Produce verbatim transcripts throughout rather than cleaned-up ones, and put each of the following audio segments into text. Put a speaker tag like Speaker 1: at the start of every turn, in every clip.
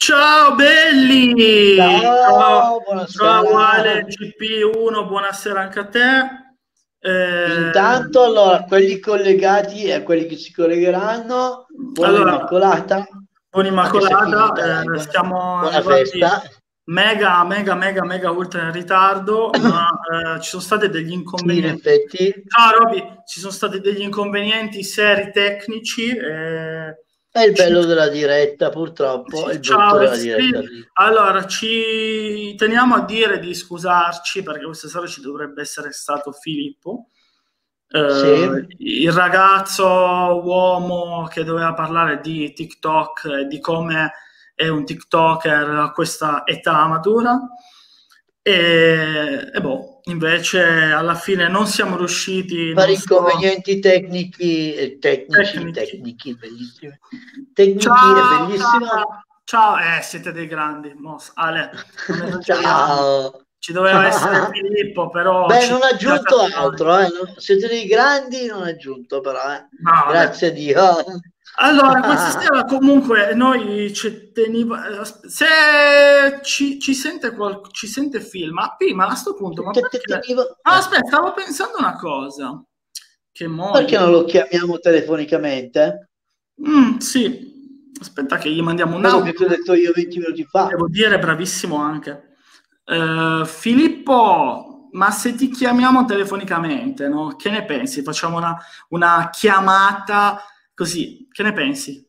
Speaker 1: Ciao belli! Ciao,
Speaker 2: Ciao,
Speaker 1: ciao Ale
Speaker 2: buonasera.
Speaker 1: G P uno, buonasera anche a te. Eh,
Speaker 2: Intanto, allora, quelli collegati e quelli che si collegheranno, buona
Speaker 1: allora,
Speaker 2: Immacolata,
Speaker 1: buon
Speaker 2: anche se è finita,
Speaker 1: Immacolata,
Speaker 2: dai,
Speaker 1: eh,
Speaker 2: buona,
Speaker 1: siamo
Speaker 2: buona
Speaker 1: arrivati
Speaker 2: festa.
Speaker 1: mega, mega, mega, mega ultra in ritardo, ma eh, ci sono stati degli
Speaker 2: Sì, in
Speaker 1: inconvenienti.
Speaker 2: effetti,
Speaker 1: Ciao Roby, ci sono stati degli inconvenienti seri tecnici. eh,
Speaker 2: è il
Speaker 1: ci-
Speaker 2: bello della diretta, purtroppo, è
Speaker 1: Sì,
Speaker 2: il brutto
Speaker 1: ciao,
Speaker 2: della
Speaker 1: Restri.
Speaker 2: diretta, sì.
Speaker 1: Allora, ci teniamo a dire di scusarci perché questa sera ci dovrebbe essere stato Filippo, eh,
Speaker 2: Sì,
Speaker 1: il ragazzo uomo che doveva parlare di TikTok e di come è un TikToker a questa età matura. E, e boh, invece alla fine non siamo riusciti,
Speaker 2: per
Speaker 1: non so,
Speaker 2: inconvenienti tecnici, eh, tecnici,
Speaker 1: tecnici.
Speaker 2: tecnici, bellissimi. Tecnici è
Speaker 1: Ciao,
Speaker 2: bellissimo.
Speaker 1: ciao, ciao, eh, siete dei grandi, Mos. Ale, non esageriamo.
Speaker 2: Ciao.
Speaker 1: Ci doveva essere Filippo, però
Speaker 2: Beh,
Speaker 1: ci
Speaker 2: non ha
Speaker 1: dispiace
Speaker 2: aggiunto
Speaker 1: assai.
Speaker 2: altro, eh. non- Siete dei grandi, non ha aggiunto però, eh.
Speaker 1: No, vabbè.
Speaker 2: Grazie a Dio.
Speaker 1: Allora, questa sera comunque noi ci teniamo, se ci, ci sente qual, ci sente film, ma prima a sto punto, ma
Speaker 2: Te- te-
Speaker 1: perché?
Speaker 2: tenivo-
Speaker 1: No,
Speaker 2: eh.
Speaker 1: aspetta, stavo pensando una cosa, che mo
Speaker 2: Perché
Speaker 1: io...
Speaker 2: non lo chiamiamo telefonicamente?
Speaker 1: Mm, sì, aspetta che gli mandiamo un
Speaker 2: Quello che
Speaker 1: audio.
Speaker 2: ti ho detto io venti minuti fa.
Speaker 1: Devo dire, bravissimo anche. Eh, Filippo, ma se ti chiamiamo telefonicamente, no? Che ne pensi? Facciamo una, una chiamata così, che ne pensi?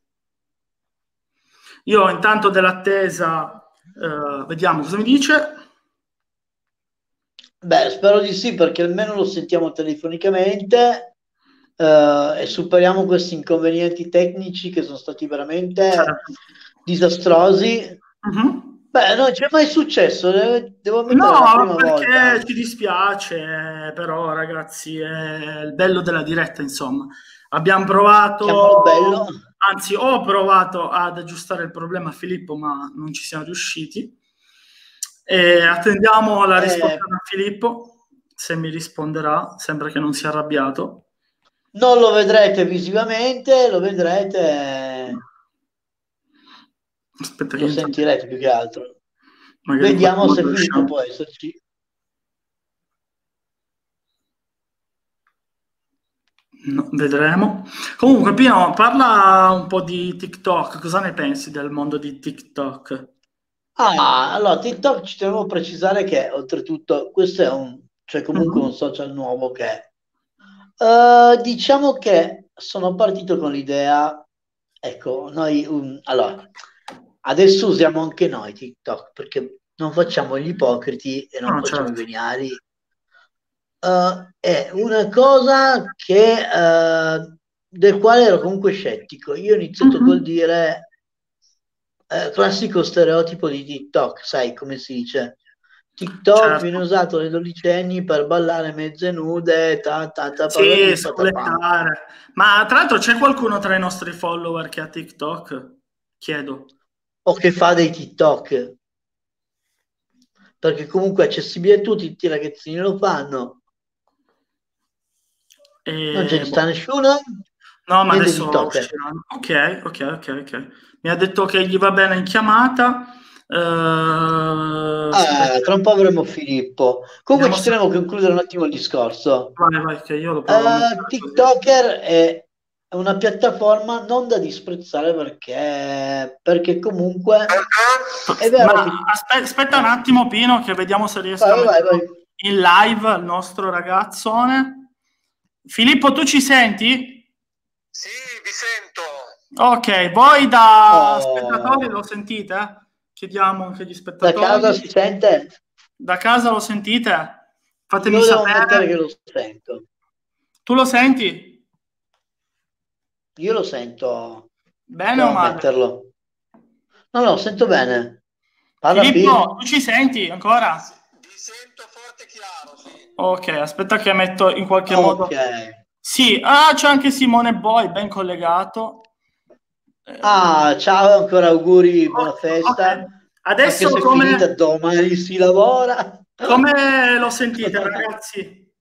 Speaker 1: Io intanto dell'attesa, eh, vediamo cosa mi dice.
Speaker 2: Beh, spero di sì, perché almeno lo sentiamo telefonicamente eh, e superiamo questi inconvenienti tecnici che sono stati veramente
Speaker 1: Certo.
Speaker 2: disastrosi.
Speaker 1: Mhm.
Speaker 2: Beh, non c'è mai successo, eh, devo ammettere, è la
Speaker 1: No,
Speaker 2: prima
Speaker 1: perché
Speaker 2: volta.
Speaker 1: ci dispiace, però ragazzi, è il bello della diretta, insomma. Abbiamo
Speaker 2: Chiamalo bello.
Speaker 1: provato, anzi ho provato ad aggiustare il problema a Filippo, ma non ci siamo riusciti. E attendiamo la
Speaker 2: Eh,
Speaker 1: risposta da Filippo, se mi risponderà, sembra che non sia arrabbiato.
Speaker 2: non lo vedrete visivamente, lo vedrete,
Speaker 1: Aspetta che
Speaker 2: lo
Speaker 1: intanto
Speaker 2: sentirete più che altro.
Speaker 1: magari in qualche
Speaker 2: Vediamo se
Speaker 1: modo
Speaker 2: Filippo
Speaker 1: riusciamo.
Speaker 2: può esserci.
Speaker 1: No, vedremo. Comunque, Pino, parla un po' di TikTok. Cosa ne pensi del mondo di TikTok?
Speaker 2: Ah, allora TikTok ci devo precisare che oltretutto questo è un, cioè comunque un
Speaker 1: Mhm.
Speaker 2: social nuovo che eh, diciamo che sono partito con l'idea, ecco, noi um, allora adesso usiamo anche noi TikTok perché non facciamo gli ipocriti e non
Speaker 1: No,
Speaker 2: facciamo i
Speaker 1: certo.
Speaker 2: veniali. Eh, è una cosa che, eh, del quale ero comunque scettico. Io ho iniziato col
Speaker 1: Mhm.
Speaker 2: dire eh, classico stereotipo di TikTok, sai come si dice? TikTok viene
Speaker 1: Certo.
Speaker 2: usato dai dodicenni per ballare mezze nude, ta ta ta
Speaker 1: Sì,
Speaker 2: patati patapam.
Speaker 1: scolettare. Ma tra l'altro c'è qualcuno tra i nostri follower che ha TikTok? Chiedo.
Speaker 2: O che fa dei TikTok, perché comunque è accessibile a tutti, tutti i ragazzini lo fanno. Non ce
Speaker 1: E,
Speaker 2: ne sta
Speaker 1: boh.
Speaker 2: nessuno?
Speaker 1: No, ma
Speaker 2: Niente
Speaker 1: adesso
Speaker 2: TikToker.
Speaker 1: usciranno. Ok, ok, ok, ok. Mi ha detto che gli va bene in chiamata. Eh,
Speaker 2: Ah,
Speaker 1: aspetta,
Speaker 2: tra un po' avremo Filippo. Comunque
Speaker 1: vediamo
Speaker 2: ci
Speaker 1: se...
Speaker 2: tenevo a concludere un attimo il discorso.
Speaker 1: Vai, vai, che io lo provo a
Speaker 2: Eh,
Speaker 1: mettere così.
Speaker 2: TikToker è una piattaforma non da disprezzare perché, perché comunque è
Speaker 1: Ma
Speaker 2: vero che...
Speaker 1: aspe- aspetta un
Speaker 2: eh,
Speaker 1: attimo, Pino, che vediamo se riesco a
Speaker 2: vai, vai, vai.
Speaker 1: metterlo in live il nostro ragazzone. Filippo, tu ci senti?
Speaker 3: Sì, vi sento.
Speaker 1: Ok, voi da spettatori
Speaker 2: Oh,
Speaker 1: lo sentite? Chiediamo anche agli
Speaker 2: da casa
Speaker 1: spettatori.
Speaker 2: si sente?
Speaker 1: Da casa lo sentite? Fatemi
Speaker 2: Io devo ammettere che
Speaker 1: sapere.
Speaker 2: lo sento.
Speaker 1: Tu lo senti?
Speaker 2: Io lo sento,
Speaker 1: Bene o
Speaker 2: devo
Speaker 1: male?
Speaker 2: ammetterlo. No, no, sento bene. Parla,
Speaker 1: Filippo,
Speaker 2: Fi.
Speaker 1: tu ci senti ancora?
Speaker 3: Vi sento forte e chiaro, sì.
Speaker 1: Ok, aspetta che metto in qualche
Speaker 2: Ok.
Speaker 1: modo. Sì, ah, c'è anche Simone Boy, ben collegato. Eh,
Speaker 2: Ah, ciao, ancora auguri, buona
Speaker 1: ok,
Speaker 2: festa.
Speaker 1: ok.
Speaker 2: Anche
Speaker 1: Adesso
Speaker 2: se è finita,
Speaker 1: come,
Speaker 2: domani si lavora.
Speaker 1: come lo sentite, ragazzi?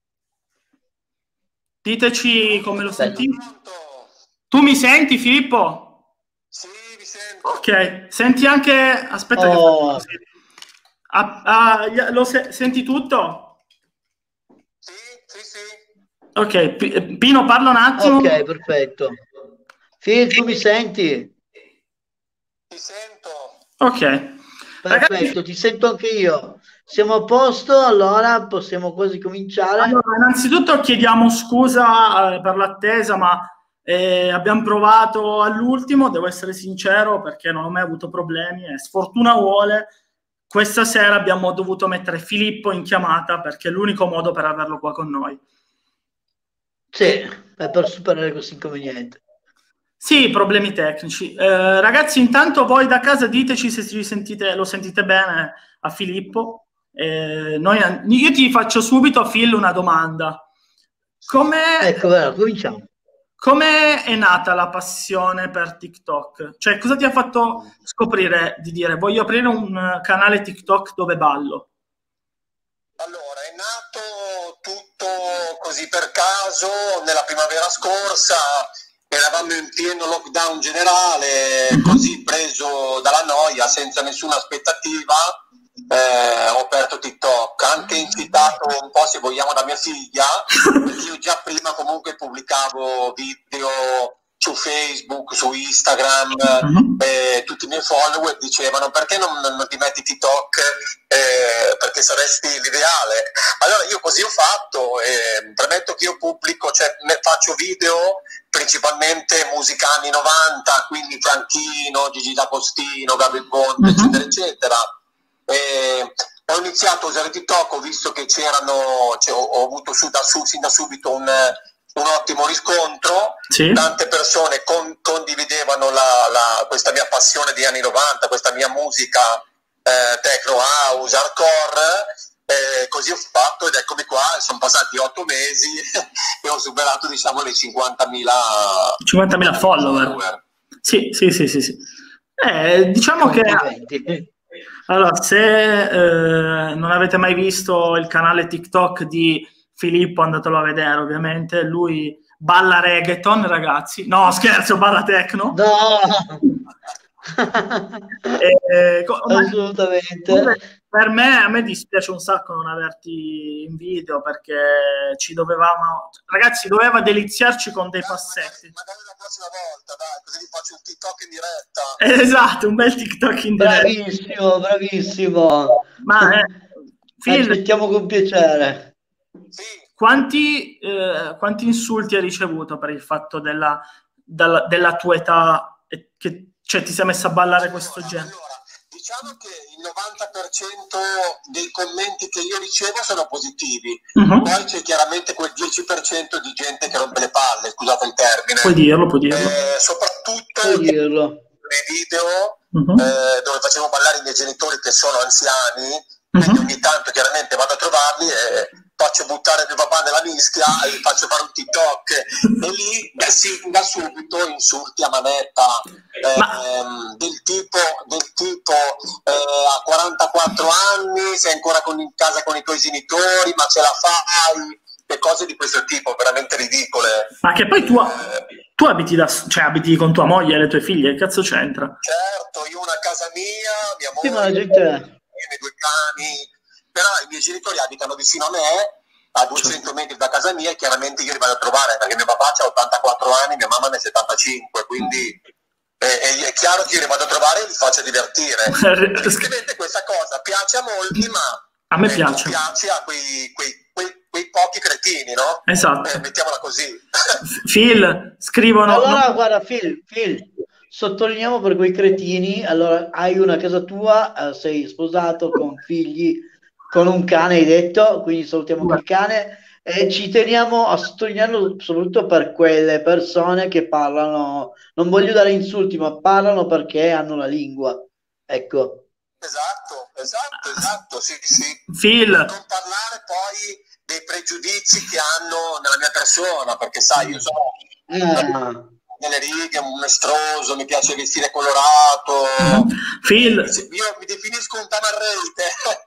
Speaker 1: Diteci come lo
Speaker 3: Pronto,
Speaker 1: sentite.
Speaker 3: pronto.
Speaker 1: Tu mi senti, Filippo?
Speaker 3: Sì, vi sento.
Speaker 1: Ok, senti anche... Aspetta
Speaker 2: Oh.
Speaker 1: che... Ah, ah, lo se... senti tutto?
Speaker 3: Sì, sì, sì.
Speaker 1: Ok, P- Pino, parla un attimo.
Speaker 2: Ok, perfetto. Phil, tu mi senti?
Speaker 3: Ti sento.
Speaker 1: Ok.
Speaker 2: Perfetto,
Speaker 1: Ragazzi,
Speaker 2: ti sento anche io. Siamo a posto, allora possiamo quasi cominciare.
Speaker 1: allora, innanzitutto chiediamo scusa eh, per l'attesa, ma eh, abbiamo provato all'ultimo, devo essere sincero, perché non ho mai avuto problemi e sfortuna vuole, questa sera abbiamo dovuto mettere Filippo in chiamata perché è l'unico modo per averlo qua con noi.
Speaker 2: Sì, è per superare questo inconveniente.
Speaker 1: Sì, problemi tecnici. Eh, ragazzi, intanto voi da casa diteci se ci sentite, lo sentite bene a Filippo. Eh, noi, io ti faccio subito a Phil una domanda. Come
Speaker 2: Ecco, allora, cominciamo.
Speaker 1: come è nata la passione per TikTok? Cioè, cosa ti ha fatto scoprire di dire voglio aprire un canale TikTok dove ballo?
Speaker 3: Allora, è nato tutto così per caso nella primavera scorsa, eravamo in pieno lockdown generale,
Speaker 1: Mhm.
Speaker 3: così preso dalla noia, senza nessuna aspettativa, eh, ho aperto TikTok, anche incitato un po', se vogliamo, da mia figlia, perché io già prima comunque pubblicavo video su Facebook, su Instagram,
Speaker 1: Mhm.
Speaker 3: eh, tutti i miei follower dicevano perché non, non ti metti TikTok, eh, perché saresti l'ideale. Allora io così ho fatto, eh, premetto che io pubblico, cioè ne faccio video principalmente musica anni novanta, quindi Franchino, Gigi D'Agostino, Gabriel Ponte,
Speaker 1: Mhm.
Speaker 3: eccetera, eccetera. Eh, ho iniziato a usare TikTok, ho visto che c'erano, cioè, ho, ho avuto su, da, su, sin da subito un, un ottimo riscontro,
Speaker 1: Sì.
Speaker 3: tante persone con, condividevano la, la, questa mia passione degli anni novanta, questa mia musica eh, techno house, hardcore, eh, così ho fatto ed eccomi qua, sono passati otto mesi e ho superato, diciamo, le cinquantamila
Speaker 1: cinquantamila follower. Sì, sì, sì, sì, sì. Eh, diciamo che
Speaker 2: Complimenti.
Speaker 1: allora, se eh, non avete mai visto il canale TikTok di Filippo, andatelo a vedere, ovviamente. Lui balla reggaeton, ragazzi. No, scherzo, balla techno.
Speaker 2: No!
Speaker 1: Eh, co- ma-
Speaker 2: Assolutamente.
Speaker 1: per me, a me dispiace un sacco non averti in video perché ci dovevamo, ragazzi, doveva deliziarci con dei passetti.
Speaker 3: Magari la prossima volta, dai, così vi faccio un TikTok in diretta.
Speaker 1: Eh, Esatto, un bel TikTok in diretta.
Speaker 2: Bravissimo, bravissimo.
Speaker 1: Ma eh, Phil,
Speaker 2: Accettiamo con piacere.
Speaker 3: Sì.
Speaker 1: quanti, eh, quanti insulti hai ricevuto per il fatto della, della, della tua età e che cioè, ti sei messa a ballare questo
Speaker 3: Allora,
Speaker 1: genere?
Speaker 3: allora, diciamo che il novanta per cento dei commenti che io ricevo sono positivi,
Speaker 1: Mhm.
Speaker 3: poi c'è chiaramente quel dieci per cento di gente che rompe le palle, scusate il termine.
Speaker 1: Puoi dirlo, puoi dirlo.
Speaker 3: Eh, soprattutto
Speaker 2: Puoi dirlo.
Speaker 3: nei video
Speaker 1: Mhm.
Speaker 3: eh, dove facevo ballare i miei genitori che sono anziani,
Speaker 1: Mhm.
Speaker 3: quindi ogni tanto chiaramente vado a trovarli e faccio buttare mio papà nella mischia e gli faccio fare un TikTok e lì da, sin da subito insulti a manetta
Speaker 1: Ma-
Speaker 3: ehm, del tipo, del tipo eh, a quarantaquattro anni sei ancora con, in casa con i tuoi genitori, ma ce la fai, e cose di questo tipo veramente ridicole.
Speaker 1: Ma che poi tu,
Speaker 3: Eh,
Speaker 1: tu abiti, da, cioè, abiti con tua moglie e le tue figlie, che cazzo c'entra?
Speaker 3: Certo, io ho una casa mia, mia
Speaker 2: Sì, ma la
Speaker 3: moglie,
Speaker 2: gente...
Speaker 3: i miei due cani, però i miei genitori abitano vicino a me, a duecento metri da casa mia, e chiaramente io li vado a trovare, perché mio papà ha ottantaquattro anni, mia mamma ne ha settantacinque, quindi eh, è chiaro che io li vado a trovare e li faccio divertire. Evidentemente questa cosa piace a molti, ma
Speaker 1: A me
Speaker 3: eh,
Speaker 1: piace.
Speaker 3: non piace a quei, quei, quei, quei pochi cretini, no?
Speaker 1: Esatto.
Speaker 3: Eh, mettiamola così.
Speaker 1: Phil, scrivono...
Speaker 2: Allora,
Speaker 1: no-
Speaker 2: guarda, Phil, Phil, sottolineiamo per quei cretini, allora hai una casa tua, eh, sei sposato con figli, con un cane, hai detto, quindi salutiamo anche il cane, e ci teniamo a sottolinearlo soprattutto per quelle persone che parlano, non voglio dare insulti, ma parlano perché hanno la lingua, ecco.
Speaker 3: Esatto, esatto, esatto, sì, sì.
Speaker 1: Phil,
Speaker 3: Non parlare poi dei pregiudizi che hanno nella mia persona, perché sai, io sono
Speaker 2: Ah,
Speaker 3: nelle righe, un estroso, mi piace vestire colorato.
Speaker 1: Phil,
Speaker 3: Io mi definisco un tamarrete.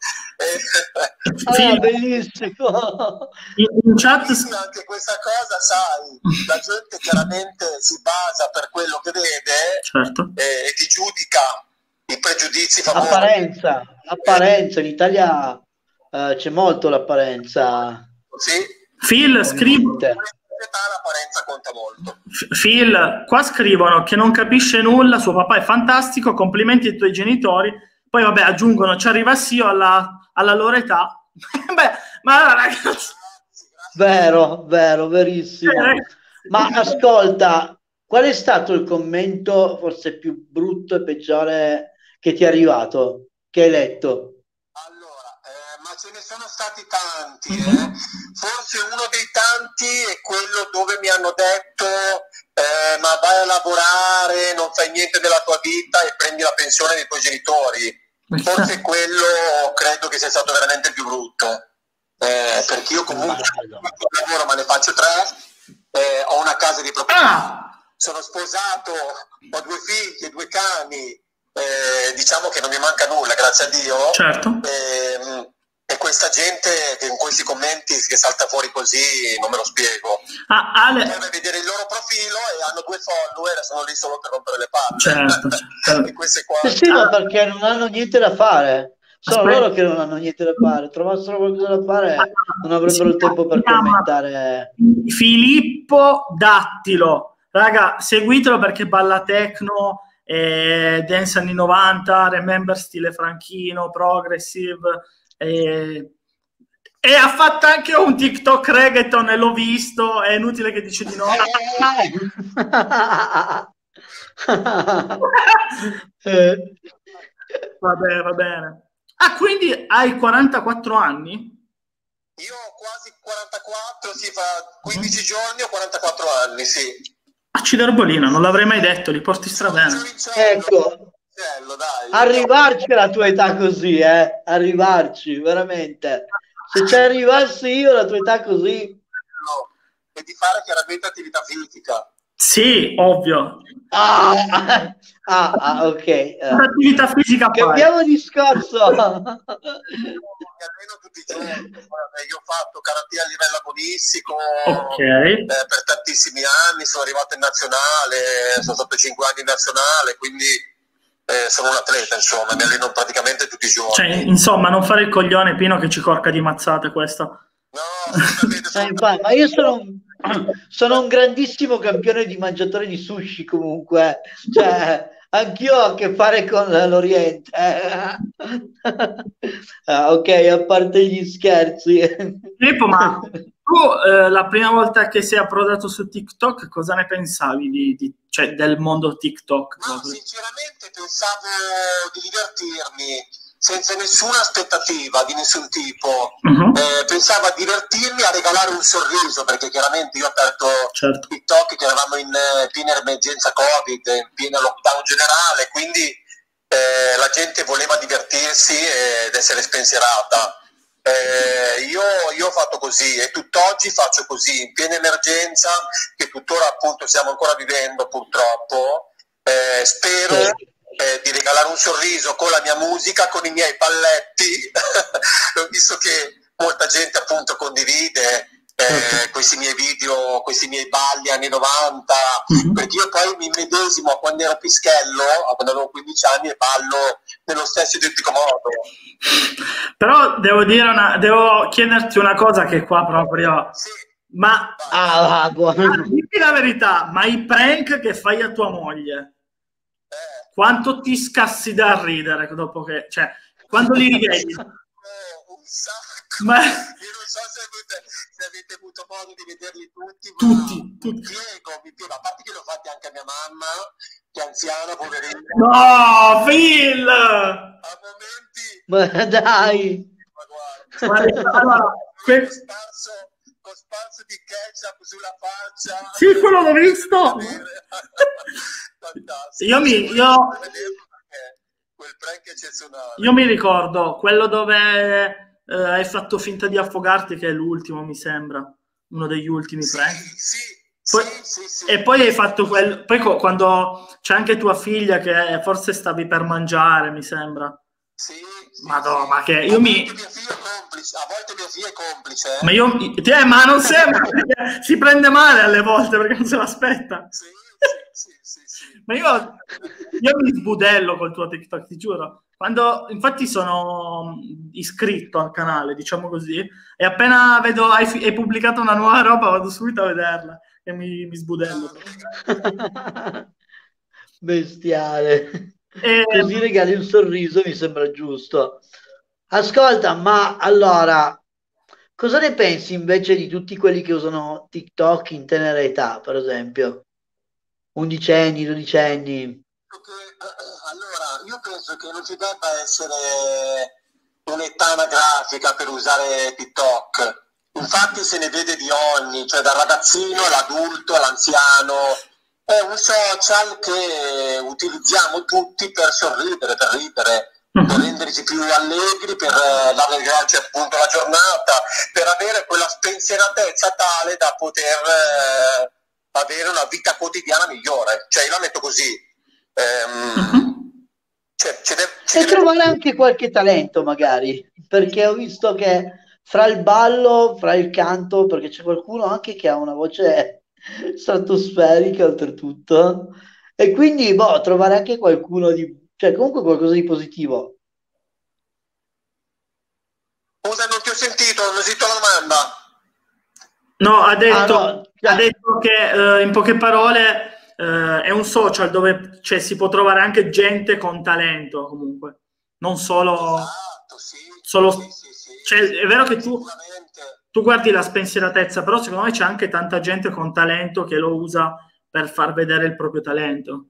Speaker 2: ah,
Speaker 1: Phil,
Speaker 2: bellissimo.
Speaker 1: in, in chat...
Speaker 3: Quindi anche questa cosa, sai, la gente chiaramente si basa per quello che vede
Speaker 1: certo.
Speaker 3: e, e ti giudica i pregiudizi famosi.
Speaker 2: Apparenza, apparenza, in Italia uh, c'è molto l'apparenza.
Speaker 3: Sì.
Speaker 1: Phil, scrivo.
Speaker 3: L'apparenza conta molto.
Speaker 1: Phil, qua scrivono che non capisce nulla, suo papà è fantastico, complimenti ai tuoi genitori, poi vabbè aggiungono, ci arriva sì alla, alla loro età. Beh, ma ragazzi...
Speaker 2: Vero, vero, verissimo.
Speaker 1: Eh,
Speaker 2: Ma ascolta, qual è stato il commento forse più brutto e peggiore che ti è arrivato, che hai letto?
Speaker 3: Allora, eh, ma ce ne sono stati tanti, eh. Forse uno dei tanti è quello dove mi hanno detto eh, ma vai a lavorare, non fai niente della tua vita e prendi la pensione dei tuoi genitori. Forse quello credo che sia stato veramente il più brutto. Eh, perché io comunque lavoro ma ne faccio tre, eh, ho una casa di proprietà, ah! sono sposato, ho due figli, due cani, eh, diciamo che non mi manca nulla, grazie a Dio.
Speaker 1: Certo.
Speaker 3: Eh, e questa gente che in questi commenti che salta fuori così non me lo spiego.
Speaker 1: Ah, Ale...
Speaker 3: Deve vedere il loro profilo e hanno due follower e sono lì solo per rompere le palle.
Speaker 1: Certo, certo.
Speaker 3: E queste qua...
Speaker 2: Sì, ma perché non hanno niente da fare. Sono
Speaker 1: Aspetta.
Speaker 2: loro che non hanno niente da fare, trovassero qualcosa da fare non avrebbero il tempo per commentare.
Speaker 1: Filippo Dattilo, raga, seguitelo perché balla techno, eh, dance anni novanta, remember stile franchino, progressive, eh, e ha fatto anche un TikTok reggaeton e l'ho visto, è inutile che dici di no.
Speaker 2: eh.
Speaker 1: Va bene, va bene. Ah, quindi hai quarantaquattro anni?
Speaker 3: Io ho quasi quarantaquattro, sì, fa quindici giorni ho quarantaquattro anni, sì.
Speaker 1: Acciderbolina, non l'avrei mai detto, li porti strabene.
Speaker 2: Ecco,
Speaker 3: dai,
Speaker 2: arrivarci alla tua età così, eh, arrivarci, veramente. Se ci arrivassi io alla tua età così...
Speaker 3: No, e di fare chiaramente attività fisica.
Speaker 1: Sì, ovvio.
Speaker 2: Ah, ah, ah ok.
Speaker 1: Attività fisica.
Speaker 2: Cambiamo discorso.
Speaker 3: Mi alleno tutti i giorni. Io ho fatto karate a livello agonistico
Speaker 1: okay.
Speaker 3: eh, per tantissimi anni, sono arrivato in nazionale, sono stato cinque anni in nazionale, quindi eh, sono un atleta, insomma, mi alleno praticamente tutti i giorni.
Speaker 1: Cioè, insomma, non fare il coglione, Pino, che ci corca di mazzate questo.
Speaker 3: No, assolutamente.
Speaker 2: eh, ma io sono un, sono un grandissimo campione di mangiatore di sushi comunque, cioè anch'io ho a che fare con l'Oriente. Ah, ok, a parte gli scherzi.
Speaker 1: Filippo, ma tu eh, la prima volta che sei approdato su TikTok, cosa ne pensavi di, di, cioè, del mondo TikTok?
Speaker 3: No, sinceramente pensavo di divertirmi senza nessuna aspettativa di nessun tipo. Uh-huh. Eh, pensavo a divertirmi, a regalare un sorriso, perché chiaramente io ho aperto certo. TikTok che eravamo in eh, piena emergenza Covid, in piena lockdown generale, quindi eh, la gente voleva divertirsi ed essere spensierata. Eh, io, io ho fatto così e tutt'oggi faccio così, in piena emergenza, che tuttora appunto stiamo ancora vivendo purtroppo. Eh, spero... Sì. Eh, di regalare un sorriso con la mia musica, con i miei balletti. Ho visto che molta gente appunto condivide eh, questi miei video, questi miei balli anni novanta, mm-hmm. perché io poi mi medesimo a quando ero pischello, a quando avevo quindici anni, e ballo nello stesso identico modo.
Speaker 1: Però devo dire una, devo chiederti una cosa che qua proprio... Sì. Ma
Speaker 2: ah, buono.
Speaker 1: Dimmi la verità, ma i prank che fai a tua moglie, quanto ti scassi da ridere dopo che, cioè, quando li rivedi?
Speaker 3: Oh, un sacco.
Speaker 1: Ma...
Speaker 3: Io non so se avete, se avete avuto modo di vederli tutti, ma
Speaker 1: tutti, tutti.
Speaker 3: Mi piego, mi piego. A parte che l'ho fatti anche a mia mamma, che è anziana, poverina.
Speaker 1: No, Phil!
Speaker 3: A momenti...
Speaker 2: Ma dai!
Speaker 3: Ma guarda,
Speaker 1: allora, que...
Speaker 3: ho sparso, ho sparso di ketchup sulla faccia.
Speaker 1: Sì, quello l'ho visto! Io mi, io,
Speaker 3: quel prank eccezionale.
Speaker 1: Io mi ricordo quello dove eh, hai fatto finta di affogarti, che è l'ultimo, mi sembra, uno degli ultimi
Speaker 3: sì,
Speaker 1: prank.
Speaker 3: Sì,
Speaker 1: poi,
Speaker 3: sì, sì, sì.
Speaker 1: E poi hai fatto quel, poi quando c'è anche tua figlia che forse stavi per mangiare, mi sembra.
Speaker 3: Sì, sì,
Speaker 1: Madonna,
Speaker 3: sì.
Speaker 1: ma che io
Speaker 3: a
Speaker 1: mi
Speaker 3: volte mia figlia è complice, a volte mia figlia è complice. Eh?
Speaker 1: Ma io eh, ma non sembra, si prende male alle volte perché non se l'aspetta.
Speaker 3: Sì, sì, sì, sì, sì.
Speaker 1: Ma io, io mi sbudello col tuo TikTok, ti giuro. Quando, infatti sono iscritto al canale, diciamo così, e appena vedo hai, hai pubblicato una nuova roba vado subito a vederla e mi, mi sbudello.
Speaker 2: Bestiale.
Speaker 1: E...
Speaker 2: Così regali un sorriso, mi sembra giusto. Ascolta, ma allora, cosa ne pensi invece di tutti quelli che usano TikTok in tenera età, per esempio? Undicenni, dodicenni?
Speaker 3: Allora, io penso che non ci debba essere un'età anagrafica per usare TikTok. Infatti se ne vede di ogni, cioè dal ragazzino all'adulto, all'anziano. È un social che utilizziamo tutti per sorridere, per ridere, uh-huh. per renderci più allegri, per uh, dare grazie appunto alla giornata, per avere quella spensieratezza tale da poter uh, avere una vita quotidiana migliore. Cioè io la metto così. Um, uh-huh. cioè, ci deve, ci
Speaker 2: e
Speaker 3: deve...
Speaker 2: trovare anche qualche talento magari, perché ho visto che fra il ballo, fra il canto, perché c'è qualcuno anche che ha una voce stratosferica oltretutto, e quindi boh, trovare anche qualcuno di, cioè comunque qualcosa di positivo.
Speaker 3: Scusa, non ti ho sentito, non ho sentito la domanda.
Speaker 1: No, ha detto,
Speaker 2: ah, no, cioè...
Speaker 1: ha detto che eh, in poche parole eh, è un social dove cioè, si può trovare anche gente con talento comunque, non solo...
Speaker 3: Esatto, sì,
Speaker 1: solo
Speaker 3: sì, sì, sì,
Speaker 1: cioè, è vero che tu...
Speaker 3: sicuramente.
Speaker 1: Tu guardi la spensieratezza, però secondo me c'è anche tanta gente con talento che lo usa per far vedere il proprio talento.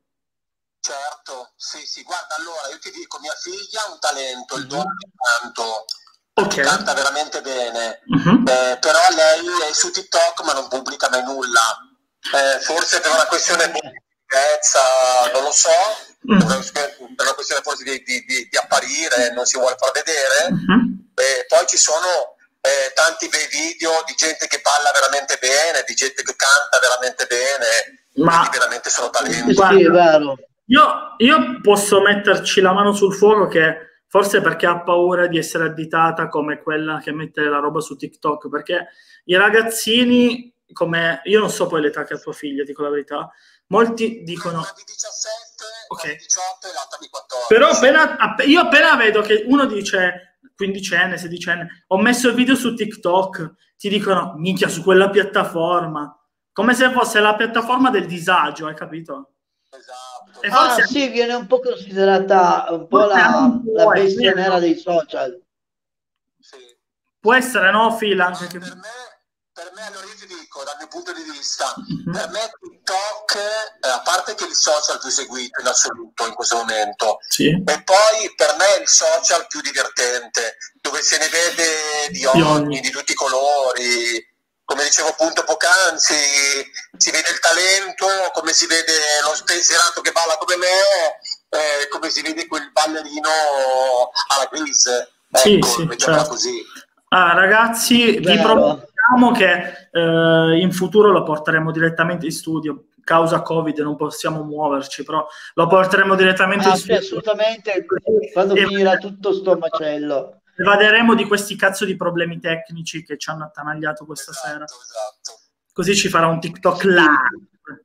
Speaker 3: Certo, sì, sì, guarda, allora io ti dico, mia figlia ha un talento, il dono di canto,
Speaker 1: okay.
Speaker 3: canta veramente bene,
Speaker 1: uh-huh.
Speaker 3: eh, però lei è su TikTok ma non pubblica mai nulla, eh, forse per una questione di bellezza, non lo so, uh-huh. per una questione forse di, di, di, di apparire, non si vuole far vedere, uh-huh. e poi ci sono... Eh, tanti bei video di gente che balla veramente bene, di gente che canta veramente bene,
Speaker 1: ma
Speaker 3: veramente sono talenti.
Speaker 2: Guarda, sì, è vero.
Speaker 1: Io, io posso metterci la mano sul fuoco che forse perché ha paura di essere additata come quella che mette la roba su TikTok, perché i ragazzini, come io non so poi l'età che ha tua figlia, dico la verità, molti dicono
Speaker 3: una di diciassette,
Speaker 1: okay.
Speaker 3: una di diciotto e l'altra di quattordici.
Speaker 1: Però appena, io appena vedo che uno dice quindicenne, sedicenne, ho messo il video su TikTok, ti dicono minchia su quella piattaforma, come se fosse la piattaforma del disagio, hai capito?
Speaker 3: Esatto.
Speaker 1: E
Speaker 2: ah
Speaker 1: forse...
Speaker 2: sì, viene un po' considerata un po' la, la bestia nera dei social.
Speaker 3: Sì.
Speaker 1: Può essere, no, Phil? Anche che...
Speaker 3: per me Per me, allora io ti dico, dal mio punto di vista, mm-hmm. per me TikTok, eh, a parte che è il social più seguito in assoluto in questo momento,
Speaker 1: sì.
Speaker 3: e poi per me è il social più divertente, dove se ne vede di ogni, ogni. di tutti i colori, come dicevo appunto poc'anzi, si vede il talento, come si vede lo spensierato che balla come me, eh, come si vede quel ballerino alla Grease, ecco,
Speaker 1: sì, sì,
Speaker 3: mettiamola
Speaker 1: certo.
Speaker 3: così.
Speaker 1: Ah, ragazzi, vi promettiamo che eh, in futuro lo porteremo direttamente in studio. Causa Covid non possiamo muoverci, però lo porteremo direttamente
Speaker 2: ah,
Speaker 1: in
Speaker 2: sì,
Speaker 1: studio.
Speaker 2: Assolutamente, quando e finirà tutto sto macello.
Speaker 1: Evaderemo di questi cazzo di problemi tecnici che ci hanno attanagliato questa
Speaker 3: esatto,
Speaker 1: sera.
Speaker 3: Esatto.
Speaker 1: Così ci farà un TikTok live.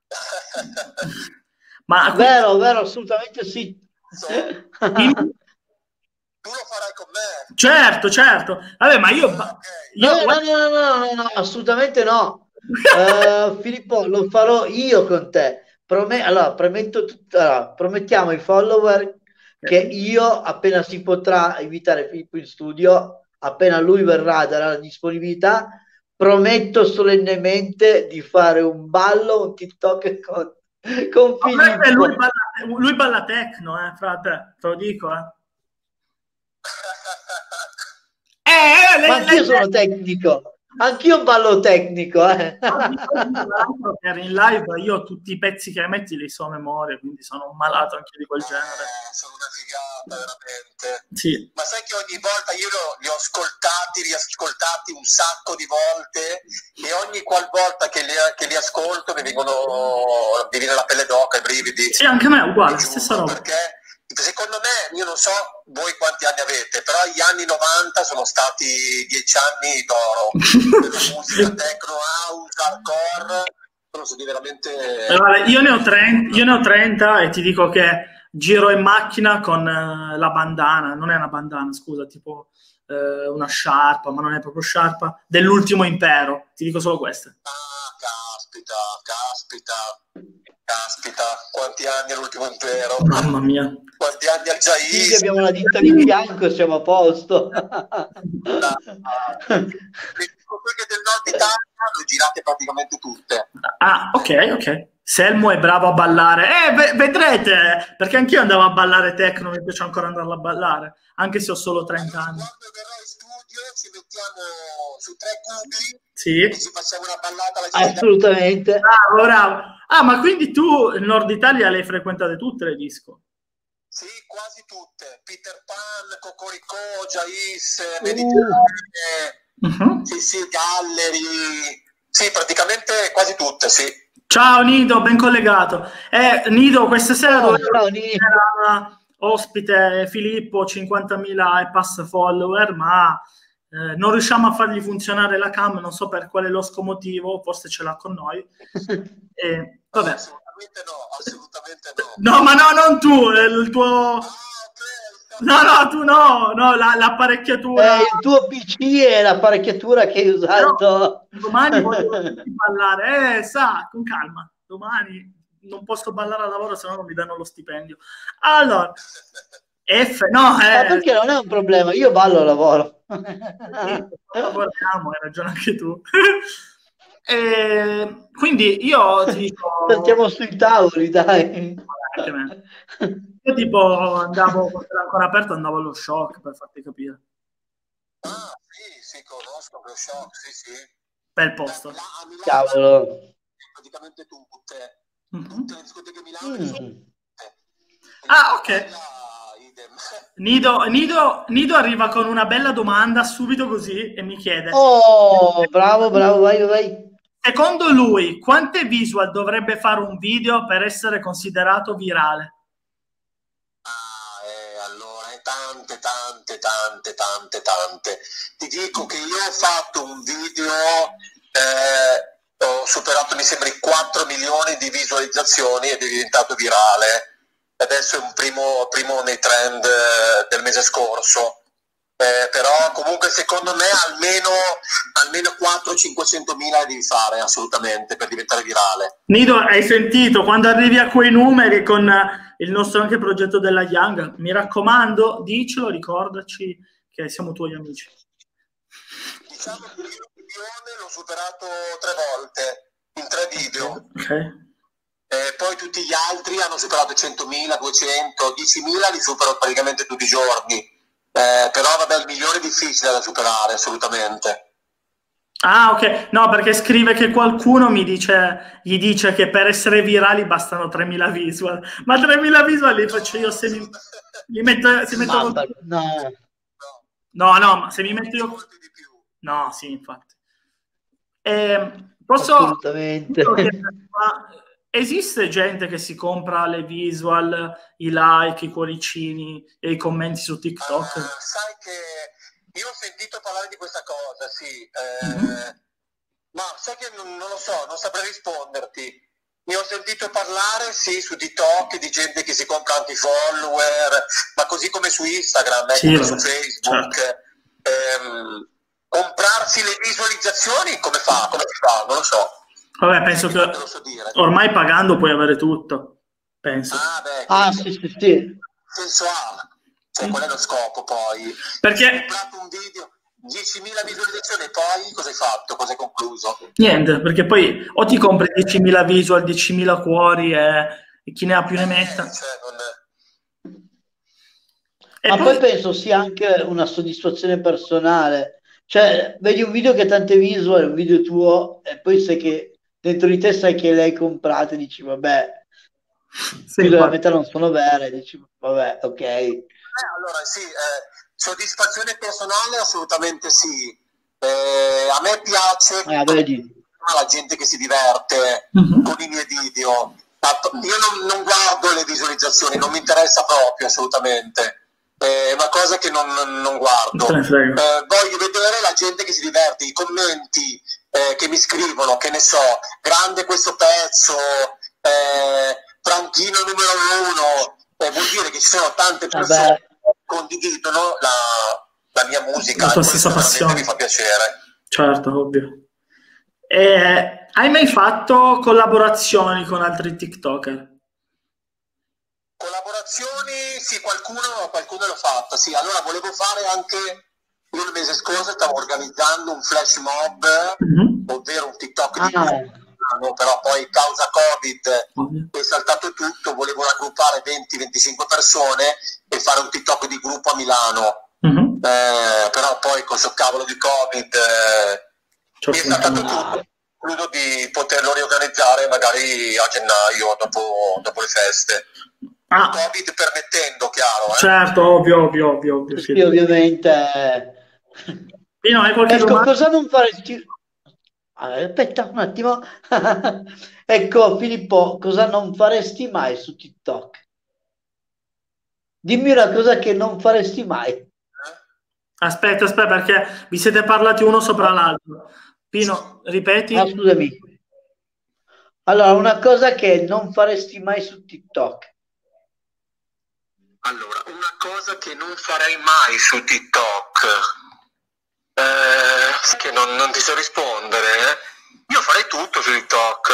Speaker 1: Ma
Speaker 2: vero, vero, assolutamente sì.
Speaker 1: In...
Speaker 3: Tu lo farai con me?
Speaker 1: Certo, certo. Vabbè, ma io...
Speaker 3: Ah, okay.
Speaker 1: io...
Speaker 2: No, no, no, no, no, no, assolutamente no. uh, Filippo, lo farò io con te. Prome- allora, premetto tut- allora, promettiamo ai follower che io, appena si potrà invitare Filippo in studio, appena lui verrà, darà la disponibilità, prometto solennemente di fare un ballo, un TikTok con, con Filippo.
Speaker 1: Lui balla, lui balla techno, eh, frate, te lo dico, eh.
Speaker 2: Eh, ma anch'io sono tecnico, anch'io ballo tecnico. Eh.
Speaker 1: In live io tutti i pezzi che metti li so a memoria, quindi sono un malato anche di quel genere.
Speaker 3: Eh, sono una figata, veramente.
Speaker 1: Sì.
Speaker 3: Ma sai che ogni volta io li ho ascoltati, riascoltati un sacco di volte, e ogni qualvolta che li, che li ascolto mi vengono, mi viene la pelle d'oca, i brividi.
Speaker 1: Sì, anche a me è uguale, stessa roba.
Speaker 3: Perché secondo me, io non so voi quanti anni avete, però gli anni novanta sono stati dieci anni d'oro. La musica techno, house, hardcore, sono stati veramente...
Speaker 1: Allora, io ne ho trenta, io ne ho trenta e ti dico che giro in macchina con eh, la bandana, non è una bandana, scusa, tipo eh, una sciarpa, ma non è proprio sciarpa, dell'Ultimo Impero, ti dico solo queste.
Speaker 3: Ah, caspita, caspita, caspita, quanti anni è l'Ultimo Impero?
Speaker 1: Mamma mia.
Speaker 3: Quanti anni al
Speaker 2: Quindi
Speaker 3: Giaisi?
Speaker 2: abbiamo la ditta di fianco e siamo a posto.
Speaker 3: Quelle del nord Italia le girate praticamente tutte.
Speaker 1: Ah, ok, ok. Selmo è bravo a ballare. Eh, ve- vedrete, perché anch'io andavo a ballare techno, mi piace ancora andarla a ballare, anche se ho solo trenta anni.
Speaker 3: Quando verrò in studio ci mettiamo su tre cubi
Speaker 1: Sì.
Speaker 3: e ci facciamo una ballata alla gente.
Speaker 2: Assolutamente.
Speaker 1: Bravo, bravo. Ah, ma quindi tu il Nord Italia le hai frequentate tutte le disco?
Speaker 3: Sì, quasi tutte. Peter Pan, Cocorico, Jais,
Speaker 2: Uh.
Speaker 3: Mediterranee,
Speaker 1: Mhm.
Speaker 3: sì, sì, Gallery. Sì, praticamente quasi tutte, sì.
Speaker 1: Ciao Nido, ben collegato. Eh, Nido, questa sera
Speaker 2: Ciao,
Speaker 1: doveva
Speaker 2: ciao, Nido.
Speaker 1: era ospite Filippo, cinquantamila e pass follower, ma eh, non riusciamo a fargli funzionare la cam, non so per quale losco motivo, forse ce l'ha con noi. E, vabbè.
Speaker 3: Assolutamente no, assolutamente no.
Speaker 1: No, ma no, non tu, è il tuo...
Speaker 3: Ah, ok.
Speaker 1: No, no, tu no, no, la- l'apparecchiatura...
Speaker 2: Eh, il tuo P C è l'apparecchiatura che hai usato.
Speaker 1: Domani voglio ballare, eh, sa, con calma. Domani non posso ballare al lavoro, se no non mi danno lo stipendio. Allora, F, no,
Speaker 2: Ma
Speaker 1: eh,
Speaker 2: perché non è un problema, io ballo al lavoro.
Speaker 1: sì, lavoriamo, hai ragione anche tu. E, quindi io ti dico...
Speaker 2: Stiamo sui tavoli, dai.
Speaker 1: Anche me. Io tipo andavo, quando era ancora aperto, andavo allo Shock, per farti capire.
Speaker 3: Ah, sì, sì, conosco lo Shock, sì, sì.
Speaker 1: Bel posto.
Speaker 3: Là a Milano,
Speaker 2: Cavolo.
Speaker 3: praticamente tutte,
Speaker 1: Mhm.
Speaker 3: tutte le discoteche a Milano
Speaker 2: Mm.
Speaker 3: sono tutte.
Speaker 1: Ah, ok.
Speaker 3: Là, idem.
Speaker 1: Nido, Nido, Nido arriva con una bella domanda subito così e mi chiede:
Speaker 2: Oh, bravo, bravo, vai, vai.
Speaker 1: secondo lui, quante visual dovrebbe fare un video per essere considerato virale?
Speaker 3: Ah, eh, allora, eh, tante, tante, tante, tante, tante. Ti dico che io ho fatto un video, eh, ho superato, mi sembra, i quattro milioni di visualizzazioni ed è diventato virale. Adesso è un primo, primo nei trend eh, del mese scorso. Eh, però comunque secondo me almeno, almeno quattrocento cinquecento mila devi fare assolutamente per diventare virale.
Speaker 1: Nido, hai sentito? Quando arrivi a quei numeri con eh, il nostro anche progetto della Young, mi raccomando, dicelo, ricordaci che siamo tuoi amici.
Speaker 3: Diciamo che io il milione l'ho superato tre volte in tre video.
Speaker 1: Ok.
Speaker 3: Eh, poi tutti gli altri hanno superato centomila, duecento, diecimila li supero praticamente tutti i giorni. Eh, però vabbè, il milione è difficile da superare assolutamente.
Speaker 1: Ah, ok. No, perché scrive che qualcuno mi dice, gli dice che per essere virali bastano tremila visual. Ma tremila visual li faccio io se mi, li metto, se metto
Speaker 2: Mamma, no.
Speaker 1: No, no, ma se mi metto io...
Speaker 3: Molti di più.
Speaker 1: No, sì, infatti. Eh, posso...
Speaker 2: Assolutamente.
Speaker 1: Ma esiste gente che si compra le visual, i like, i cuoricini e i commenti su TikTok?
Speaker 3: Uh, sai che io ho sentito parlare di questa cosa, sì, eh,
Speaker 1: Mhm.
Speaker 3: ma sai che non, non lo so, non saprei risponderti. Ne ho sentito parlare, sì, su TikTok di gente che si compra anche i follower, ma così come su Instagram,
Speaker 1: Sì,
Speaker 3: ecco, su
Speaker 1: vabbè,
Speaker 3: Facebook.
Speaker 1: certo.
Speaker 3: Ehm, comprarsi le visualizzazioni, come fa? Come si fa? Non lo so.
Speaker 1: Vabbè, penso che
Speaker 3: Non te lo so dire.
Speaker 1: ormai pagando puoi avere tutto, penso.
Speaker 3: Ah, beh,
Speaker 2: Ah,
Speaker 3: quindi
Speaker 2: sì, sì, sì.
Speaker 3: senso ha? Cioè, qual è lo scopo poi?
Speaker 1: Perché-
Speaker 3: Hai comprato un video, diecimila visualizzazioni e poi cosa hai fatto? Cosa hai concluso?
Speaker 1: Niente, perché poi o ti compri diecimila visual, diecimila cuori e, e chi ne ha più ne metta.
Speaker 3: Eh, cioè, non...
Speaker 1: E
Speaker 2: Ma
Speaker 1: poi,
Speaker 2: poi penso sia anche una soddisfazione personale. Cioè, vedi un video che ha tante visual, un video tuo, e poi sai che dentro di te sai che le hai comprate, dici, vabbè,
Speaker 1: sì,
Speaker 2: più della
Speaker 1: infatti.
Speaker 2: metà non sono vere, dici, vabbè, ok.
Speaker 3: Eh, allora sì, eh, soddisfazione personale assolutamente sì. Eh, a me piace
Speaker 2: Ah, vedi.
Speaker 3: la gente che si diverte
Speaker 1: Mhm.
Speaker 3: con i miei video. Ma io non, non guardo le visualizzazioni, non mi interessa proprio assolutamente. È una cosa che non, non- non guardo.
Speaker 1: Non te ne frega.
Speaker 3: Eh, voglio vedere la gente che si diverte, i commenti eh, che mi scrivono, che ne so, grande questo pezzo, eh, Franchino numero uno, eh, vuol dire che ci sono tante persone
Speaker 2: Vabbè.
Speaker 3: che condividono la, la mia musica,
Speaker 1: La tua
Speaker 3: e
Speaker 1: stessa
Speaker 3: questo veramente
Speaker 1: passione.
Speaker 3: mi fa piacere.
Speaker 1: Certo, ovvio. E hai mai fatto collaborazioni con altri TikToker?
Speaker 3: Collaborazioni, sì, qualcuno, qualcuno l'ho fatta, sì. Allora volevo fare anche, io il mese scorso stavo organizzando un flash mob,
Speaker 1: Mhm.
Speaker 3: ovvero un TikTok di
Speaker 2: Ah,
Speaker 3: Milano, però poi causa Covid
Speaker 1: Ovvio.
Speaker 3: è saltato tutto, volevo raggruppare venti venticinque persone e fare un TikTok di gruppo a Milano.
Speaker 1: Mhm.
Speaker 3: Eh, però poi con questo cavolo di Covid eh,
Speaker 1: Ci ho
Speaker 3: mi è saltato
Speaker 1: sentito.
Speaker 3: tutto. Credo di poterlo riorganizzare magari a gennaio, dopo, dopo le feste.
Speaker 1: Ah,
Speaker 3: Covid permettendo, chiaro. Eh?
Speaker 1: certo, ovvio, ovvio, ovvio, ovvio,
Speaker 2: sì,
Speaker 1: Filippo.
Speaker 2: ovviamente.
Speaker 1: Pino, hai qualche
Speaker 2: Ecco,
Speaker 1: domanda?
Speaker 2: cosa non faresti? Ah, aspetta un attimo. Ecco, Filippo, cosa non faresti mai su TikTok? Dimmi una cosa che non faresti mai.
Speaker 1: Aspetta, aspetta, perché vi siete parlati uno sopra l'altro. Pino,
Speaker 2: Ah,
Speaker 1: ripeti?
Speaker 2: scusami. Allora, una cosa che non faresti mai su TikTok.
Speaker 3: Allora, una cosa che non farei mai su TikTok, eh, che non, non ti so rispondere, eh. Io farei tutto su TikTok.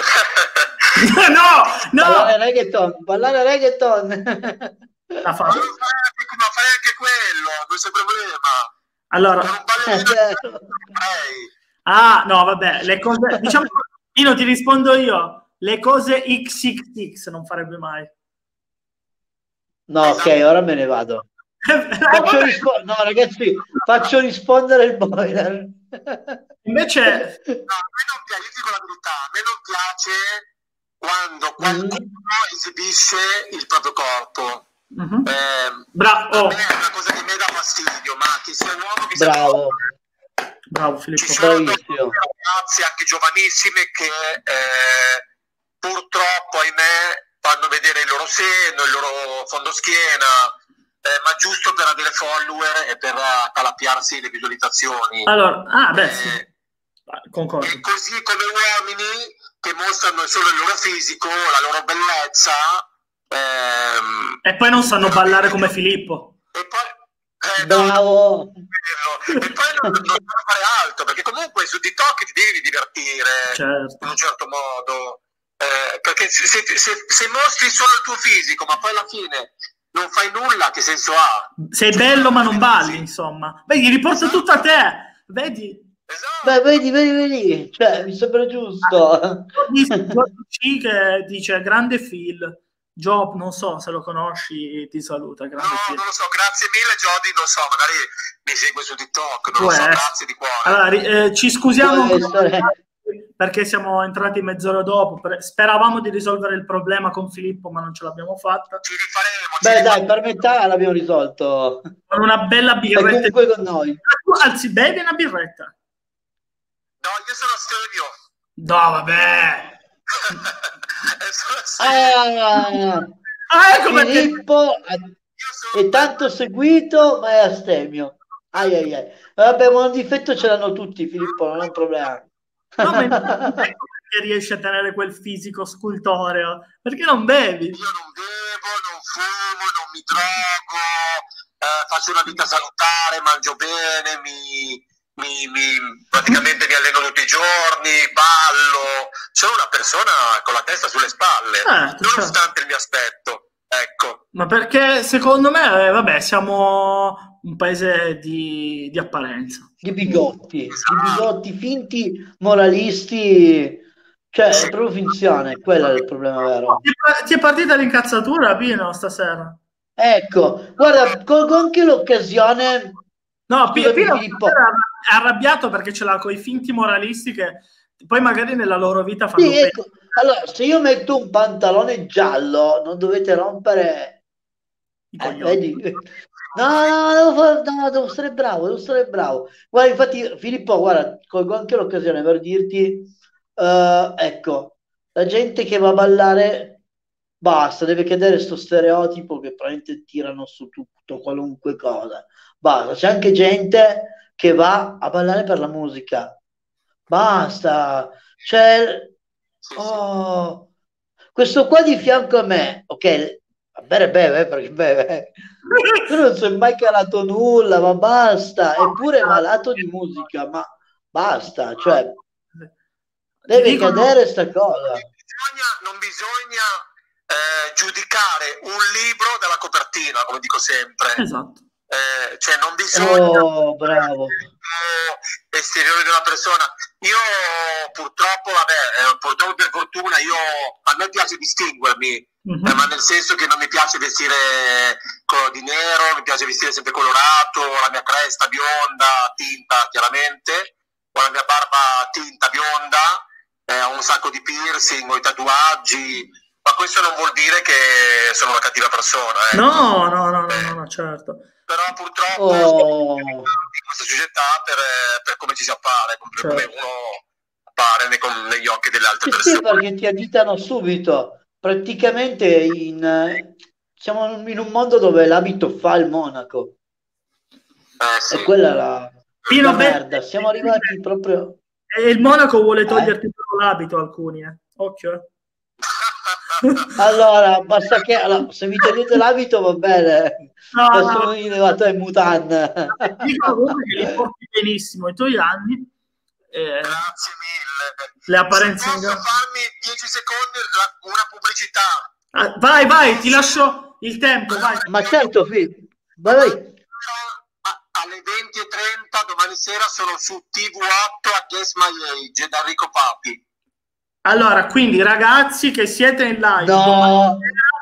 Speaker 1: No, no!
Speaker 2: Ballare reggaeton, ballare reggaeton.
Speaker 1: La
Speaker 3: Ma
Speaker 1: faccio.
Speaker 3: non farei anche, ma farei anche quello, non c'è problema.
Speaker 1: Allora,
Speaker 3: Con un ballerino farei.
Speaker 1: ah, no, vabbè, le cose, diciamo, Pino, ti rispondo io, le cose X X X non farebbe mai.
Speaker 2: No, ok, ora me ne vado. Faccio rispo- no, ragazzi, faccio rispondere il boiler.
Speaker 1: Invece,
Speaker 3: No, a me non piace, io dico la verità, a me non piace quando qualcuno
Speaker 2: Mm.
Speaker 3: esibisce il proprio corpo.
Speaker 1: Mhm.
Speaker 3: Eh,
Speaker 1: Bra-
Speaker 3: a
Speaker 1: oh,
Speaker 3: me è una cosa che mi dà fastidio, ma che sia uomo che sia
Speaker 2: Bravo,
Speaker 3: donna.
Speaker 1: bravo
Speaker 3: Ci
Speaker 1: Filippo.
Speaker 3: sono
Speaker 2: bravissimo.
Speaker 3: ragazze anche giovanissime che eh, purtroppo, ahimè, fanno vedere il loro seno, il loro fondoschiena, eh, ma giusto per avere follower e per accalappiarsi le visualizzazioni.
Speaker 1: Allora, ah, beh, sì,
Speaker 3: Eh,
Speaker 1: concordo.
Speaker 3: e così come uomini che mostrano solo il loro fisico, la loro bellezza, ehm,
Speaker 1: E poi non sanno ballare come Filippo.
Speaker 3: e poi eh, no,
Speaker 2: Bravo.
Speaker 3: e poi non, non devo fare altro, perché comunque su TikTok ti devi divertire
Speaker 1: Certo.
Speaker 3: in un certo modo, eh, perché se, se, se, se mostri solo il tuo fisico ma poi alla fine non fai nulla, che senso ha?
Speaker 1: Sei bello ma non balli, insomma. Vedi, riporta tutto a te. Vedi?
Speaker 3: Esatto.
Speaker 2: Beh, vedi, vedi, vedi, cioè, mi sembra giusto.
Speaker 1: Ho visto Giorgio C che dice grande Phil. Job, non so se lo conosci, ti saluta.
Speaker 3: No,
Speaker 1: Grande Phil.
Speaker 3: non lo so, grazie mille Jody, non so, magari mi segue su TikTok, non
Speaker 1: Può
Speaker 3: lo so,
Speaker 1: essere.
Speaker 3: grazie di cuore.
Speaker 1: Allora, ri- eh, ci scusiamo
Speaker 2: Può essere.
Speaker 1: perché siamo entrati mezz'ora dopo. Per- Speravamo di risolvere il problema con Filippo, ma non ce l'abbiamo fatta.
Speaker 3: Ci rifaremo, ci
Speaker 2: Beh,
Speaker 3: rifaremo.
Speaker 2: dai, per metà l'abbiamo risolto.
Speaker 1: Con una bella
Speaker 2: E
Speaker 1: birretta.
Speaker 2: comunque con noi.
Speaker 1: Anzi, bevi una birretta.
Speaker 3: No, io sono Stevio.
Speaker 1: No, vabbè.
Speaker 3: Eh, sono Stevio.
Speaker 2: Ah,
Speaker 1: Ah, ecco perché.
Speaker 2: Filippo
Speaker 3: Io sono
Speaker 2: è tanto seguito, ma è astemio. Ai ai ai. Vabbè, ma un difetto ce l'hanno tutti, Filippo, non è un problema.
Speaker 1: No, ma ecco perché riesci a tenere quel fisico scultoreo? Perché non bevi?
Speaker 3: Io non bevo, non fumo, non mi drogo, eh, faccio una vita salutare, mangio bene, mi, mi, mi- praticamente mi alleno tutti i giorni, ballo. Sono una persona con la testa sulle spalle,
Speaker 1: Certo,
Speaker 3: nonostante
Speaker 1: certo.
Speaker 3: il mio aspetto. Ecco.
Speaker 1: Ma perché secondo me, eh, vabbè, siamo un paese di, di apparenza.
Speaker 2: Di bigotti, di bigotti finti, moralisti, cioè è proprio finzione, quello è il problema vero.
Speaker 1: Ti è pa- Ti è partita l'incazzatura, Pino, stasera?
Speaker 2: Ecco, guarda, colgo anche l'occasione.
Speaker 1: No, Pi-
Speaker 2: Scusami,
Speaker 1: Pino
Speaker 2: Filippo.
Speaker 1: era arrabbiato perché ce l'ha con i finti moralisti che poi magari nella loro vita fanno
Speaker 2: Sì,
Speaker 1: peggio.
Speaker 2: ecco. Allora, se io metto un pantalone giallo, non dovete rompere.
Speaker 1: I
Speaker 2: Eh,
Speaker 1: coglioni.
Speaker 2: vedi? No, no, devo, fare- no, devo stare bravo, devo stare bravo. Guarda, infatti, Filippo, guarda, colgo anche l'occasione per dirti, eh, ecco, la gente che va a ballare, basta, deve cadere sto stereotipo che praticamente tirano su tutto, qualunque cosa. Basta, c'è anche gente che va a ballare per la musica. basta. Cioè,
Speaker 3: Sì, sì.
Speaker 2: oh, questo qua di fianco a me, ok, va bene, beve, perché beve. Tu non sei mai calato nulla, ma basta. Eppure è malato di musica, ma basta. Cioè,
Speaker 1: Ti
Speaker 2: deve
Speaker 1: dicono,
Speaker 2: cadere sta cosa.
Speaker 3: Bisogna, non bisogna eh, giudicare un libro dalla copertina, come dico sempre.
Speaker 1: esatto.
Speaker 3: Eh, cioè non bisogna
Speaker 2: Oh, bravo.
Speaker 3: esteriore della persona. Io purtroppo, vabbè, eh, purtroppo per fortuna, io a me piace distinguermi,
Speaker 1: Mhm.
Speaker 3: eh, ma nel senso che non mi piace vestire co- di nero, mi piace vestire sempre colorato, la mia cresta bionda, tinta chiaramente, ho la mia barba tinta bionda, eh, ho un sacco di piercing, ho i tatuaggi, ma questo non vuol dire che sono una cattiva persona, ecco.
Speaker 1: No, no, no, no, no, no, certo.
Speaker 3: Però purtroppo
Speaker 2: Oh.
Speaker 3: in questa società per, per come ci si appare, per
Speaker 1: Certo.
Speaker 3: come uno appare nei, con- negli occhi delle altre
Speaker 2: Sì, sì,
Speaker 3: persone.
Speaker 2: perché ti additano subito. Praticamente in, eh, siamo in un mondo dove l'abito fa il monaco.
Speaker 3: Eh, sì.
Speaker 2: E quella è la,
Speaker 1: Pino,
Speaker 2: la
Speaker 1: beh,
Speaker 2: merda. Siamo arrivati proprio...
Speaker 1: E il Monaco vuole
Speaker 2: Eh?
Speaker 1: toglierti proprio l'abito, alcuni, eh. Occhio, eh.
Speaker 2: Allora, basta che... allora, se mi togliete l'abito va bene.
Speaker 1: No,
Speaker 2: Posso
Speaker 1: no.
Speaker 2: venire levato in mutande.
Speaker 1: Dicono comunque che li porti benissimo i tuoi anni. Eh,
Speaker 3: Grazie mille.
Speaker 1: le apparenze
Speaker 3: Se
Speaker 1: in
Speaker 3: posso
Speaker 1: gara.
Speaker 3: farmi dieci secondi la- una pubblicità.
Speaker 1: Ah, vai, vai, ti lascio il tempo, vai.
Speaker 2: Ma certo, figlio. Vai, vai.
Speaker 3: A- Alle venti e trenta domani sera sono su T V otto a Guess My Age da Enrico Papi.
Speaker 1: Allora, quindi ragazzi che siete in live,
Speaker 2: No.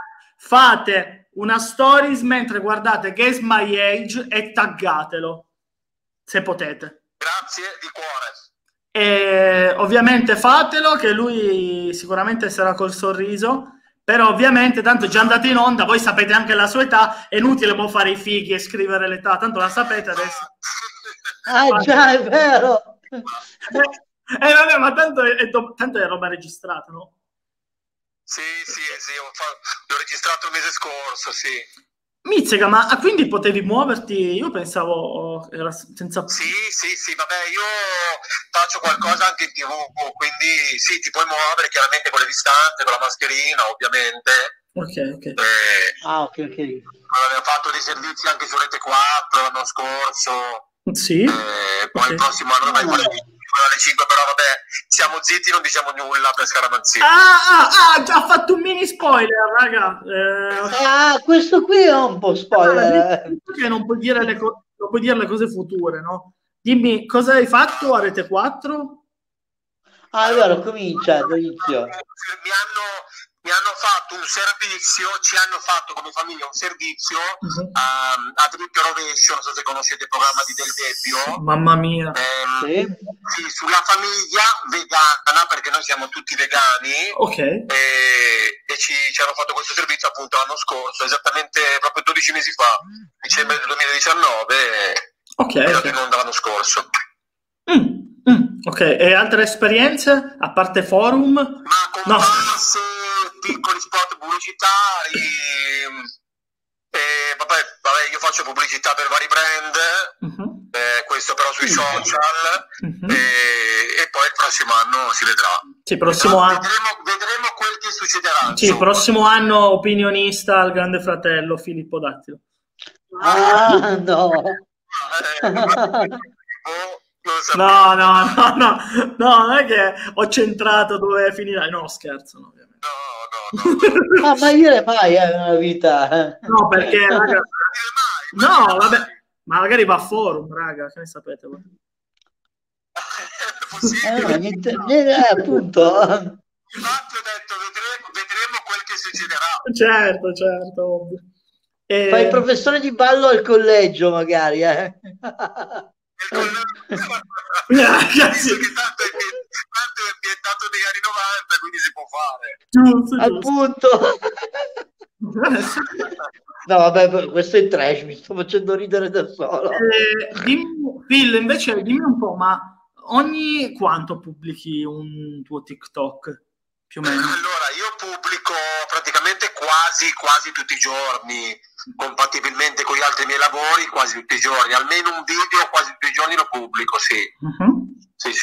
Speaker 1: fate una stories mentre guardate Guess My Age e taggatelo, se potete.
Speaker 3: Grazie di cuore.
Speaker 1: E ovviamente fatelo, che lui sicuramente sarà col sorriso, però ovviamente tanto è già andato in onda, voi sapete anche la sua età, è inutile mo fare i fighi e scrivere l'età, tanto la sapete adesso.
Speaker 2: Ah, già, è vero.
Speaker 1: Eh vabbè, ma tanto è, è, tanto è roba registrata, no?
Speaker 3: Sì, sì, sì, ho fa- l'ho registrato il mese scorso, sì.
Speaker 1: Mizzega, ma ah, quindi potevi muoverti? Io pensavo era senza...
Speaker 3: Sì, sì, sì, vabbè, io faccio qualcosa anche in T V, quindi sì, ti puoi muovere chiaramente con le distanze, con la mascherina, ovviamente.
Speaker 1: Ok, ok.
Speaker 3: Eh,
Speaker 2: Ah, ok, ok.
Speaker 3: abbiamo fatto dei servizi anche su Rete quattro l'anno scorso.
Speaker 1: Sì.
Speaker 3: Eh, poi
Speaker 1: Ok.
Speaker 3: il prossimo anno dovrai
Speaker 2: Ah.
Speaker 3: fare alle cinque, però vabbè, siamo zitti, non diciamo nulla per scaramanzia.
Speaker 1: Ah, ah, ah, già fatto un mini spoiler, raga. Eh,
Speaker 2: Ah, questo qui è un po' spoiler. eh.
Speaker 1: Perché non puoi dire le cose, non puoi dire le cose future, no? Dimmi, cosa hai fatto a Rete quattro?
Speaker 2: Ah, allora comincia dall'inizio.
Speaker 3: Mi hanno, mi hanno fatto un servizio, ci hanno fatto come famiglia un servizio
Speaker 1: Mhm.
Speaker 3: a, a Dritto Rovescio, non so se conoscete il programma di Del Debbio.
Speaker 1: Mamma mia.
Speaker 3: Ehm,
Speaker 2: Sì.
Speaker 3: sì, sulla famiglia vegana, perché noi siamo tutti vegani.
Speaker 1: Ok.
Speaker 3: E, e ci, ci hanno fatto questo servizio appunto l'anno scorso, esattamente proprio dodici mesi fa, dicembre del duemiladiciannove,
Speaker 1: Ok.
Speaker 3: è andato
Speaker 1: Ok.
Speaker 3: in onda l'anno scorso.
Speaker 1: Mm, mm, ok. E altre esperienze a parte forum?
Speaker 3: Ma
Speaker 1: No.
Speaker 3: comparse, piccoli spot pubblicitari, e vabbè, vabbè, io faccio pubblicità per vari brand,
Speaker 1: Mhm,
Speaker 3: eh, questo però sui social,
Speaker 1: mhm.
Speaker 3: e, e poi il prossimo anno si vedrà.
Speaker 1: Sì, prossimo
Speaker 3: Vedrà-
Speaker 1: anno.
Speaker 3: vedremo, vedremo quel che succederà.
Speaker 1: Sì,
Speaker 3: insomma.
Speaker 1: prossimo anno opinionista al Grande Fratello Filippo Dattilo.
Speaker 2: Ah, no.
Speaker 3: Eh, oh, non sapevo.
Speaker 1: No, no, no, no, no, non è che ho centrato dove finirai. No, scherzo, no, ovviamente.
Speaker 3: No, no, no, no.
Speaker 2: Ah, ma io mai eh, nella vita. eh.
Speaker 1: No, perché, raga,
Speaker 3: Mai, mai.
Speaker 1: no, vabbè, ma magari va a forum, raga, che ne sapete voi?
Speaker 3: È possibile.
Speaker 2: Eh, no, niente, niente, eh, appunto.
Speaker 3: Infatti ho detto, vedremo, vedremo quel che succederà.
Speaker 1: Certo, certo, ovvio. E-
Speaker 2: Fai il professore di ballo al collegio, magari. Eh.
Speaker 3: Il collega-
Speaker 1: Ragazzi.
Speaker 3: Dice che tanto è, tanto è ambientato negli anni novanta, quindi si può fare.
Speaker 1: Giusto,
Speaker 2: Appunto.
Speaker 1: giusto.
Speaker 2: No, vabbè, questo è trash, mi sto facendo ridere da solo.
Speaker 1: Eh, dimmi, Phil, invece dimmi un po', ma ogni quanto pubblichi un tuo TikTok? Più o meno.
Speaker 3: Allora, io pubblico praticamente quasi, quasi tutti i giorni, compatibilmente con gli altri miei lavori, quasi tutti i giorni. Almeno un video quasi tutti i giorni lo pubblico, sì.
Speaker 1: Mhm.
Speaker 3: Sì, sì.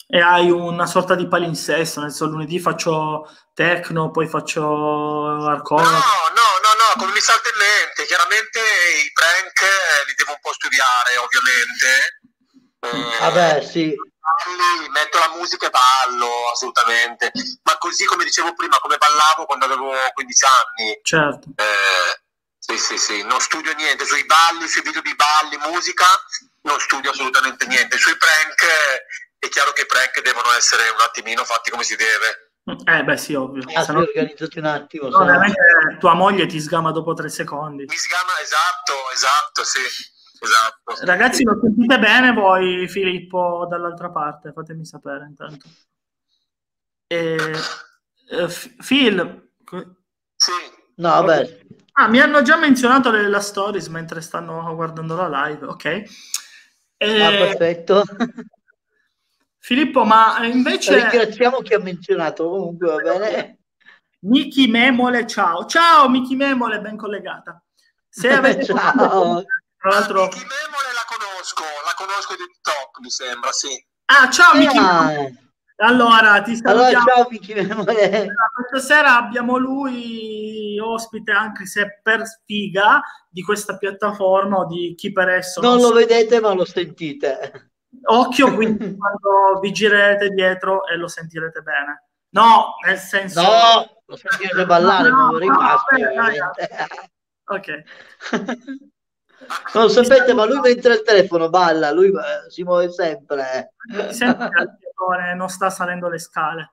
Speaker 1: E hai una sorta di palinsesto, nel senso lunedì faccio techno, poi faccio hardcore.
Speaker 3: No, no, no, no, come mi salta in mente, chiaramente i prank eh, li devo un po' studiare, ovviamente. Eh,
Speaker 2: Vabbè, sì.
Speaker 3: balli, metto la musica e ballo, assolutamente. Ma così come dicevo prima, come ballavo quando avevo quindici anni.
Speaker 1: Certo.
Speaker 3: Eh, sì, sì, sì, non studio niente. Sui balli, sui video di balli, musica, non studio assolutamente niente. Sui prank eh, è chiaro che i prank devono essere un attimino fatti come si deve.
Speaker 1: Eh beh sì, ovvio.
Speaker 2: Ah,
Speaker 1: Se
Speaker 2: sì,
Speaker 1: no,
Speaker 2: organizzati un attimo.
Speaker 1: no,
Speaker 2: Se no...
Speaker 1: veramente tua moglie ti sgama dopo tre secondi.
Speaker 3: Mi sgama, esatto, esatto, sì, esatto.
Speaker 1: Ragazzi, lo sentite bene voi, Filippo, dall'altra parte? Fatemi sapere intanto. E, eh, F- Phil,
Speaker 3: Sì.
Speaker 2: No, vabbè.
Speaker 1: ah, mi hanno già menzionato le, la stories mentre stanno guardando la live, ok? E,
Speaker 2: Ah, perfetto.
Speaker 1: Filippo, ma invece...
Speaker 2: Ringraziamo chi ha menzionato, comunque va bene.
Speaker 1: Miki Memole, ciao. Ciao Miki Memole, ben collegata. Se avete
Speaker 2: Ciao.
Speaker 1: tra l'altro...
Speaker 3: Miki Memole la conosco, la conosco di TikTok, mi sembra, sì.
Speaker 1: Ah, ciao Miki
Speaker 2: Ah.
Speaker 1: Memole. Allora, ti salutiamo.
Speaker 2: Allora, ciao Miki Memole.
Speaker 1: Questa sera abbiamo lui ospite, anche se per sfiga, di questa piattaforma o di chi per esso.
Speaker 2: Non
Speaker 1: Non
Speaker 2: lo
Speaker 1: so.
Speaker 2: vedete, ma lo sentite.
Speaker 1: Occhio, quindi quando vi girerete dietro e lo sentirete bene. No, nel senso...
Speaker 2: No, lo sentirete ballare,
Speaker 1: no,
Speaker 2: poveri
Speaker 1: no,
Speaker 2: maschi,
Speaker 1: vabbè, dai,
Speaker 2: veramente.
Speaker 1: ok.
Speaker 2: Non lo sapete, ma lui mentre il telefono balla, lui eh, si muove sempre.
Speaker 1: Mi sento che il direttore non sta salendo le scale.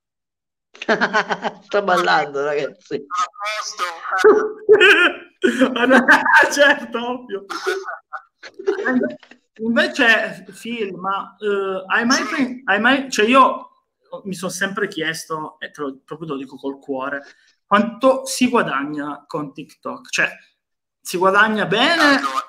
Speaker 2: Sta ballando, ragazzi.
Speaker 3: A posto.
Speaker 1: Certo, ovvio. Invece, Phil, ma uh, hai mai,
Speaker 3: Sì.
Speaker 1: hai mai, cioè io mi sono sempre chiesto, e te lo, proprio te lo dico col cuore, quanto si guadagna con TikTok? Cioè, si guadagna bene?
Speaker 3: Allora,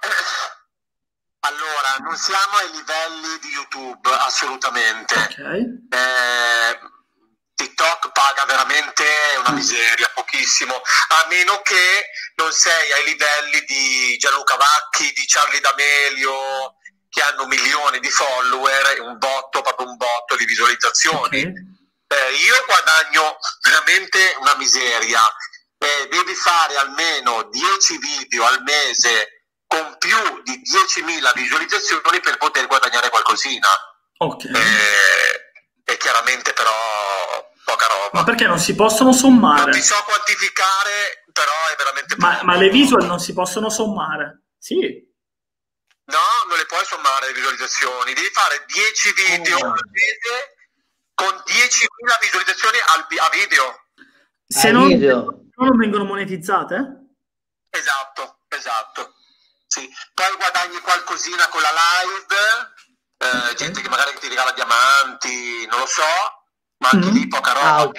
Speaker 3: allora, non siamo ai livelli di YouTube, assolutamente.
Speaker 1: Ok.
Speaker 3: Eh, TikTok paga veramente una miseria, pochissimo, a meno che non sei ai livelli di Gianluca Vacchi, di Charlie D'Amelio, che hanno milioni di follower e un botto, proprio un botto di visualizzazioni.
Speaker 1: Okay.
Speaker 3: Eh, io guadagno veramente una miseria. Eh, devi fare almeno dieci video al mese con più di diecimila visualizzazioni per poter guadagnare qualcosina.
Speaker 1: Ok.
Speaker 3: Eh, e chiaramente però poca roba.
Speaker 1: Ma perché non si possono sommare?
Speaker 3: Non ti so quantificare, però è veramente
Speaker 1: ma,
Speaker 3: poco.
Speaker 1: ma le visual non si possono sommare? Sì.
Speaker 3: No, non le puoi sommare le visualizzazioni. Devi fare dieci video
Speaker 2: Oh.
Speaker 3: al mese con diecimila visualizzazioni al, a video.
Speaker 1: Se
Speaker 2: Al
Speaker 1: non,
Speaker 2: video.
Speaker 1: non vengono monetizzate?
Speaker 3: Esatto, esatto. Sì. Poi guadagni qualcosina con la live, eh,
Speaker 1: Okay.
Speaker 3: gente che magari ti regala diamanti, non lo so, ma anche
Speaker 1: Mm.
Speaker 3: lì poca roba.
Speaker 2: Ah, ok.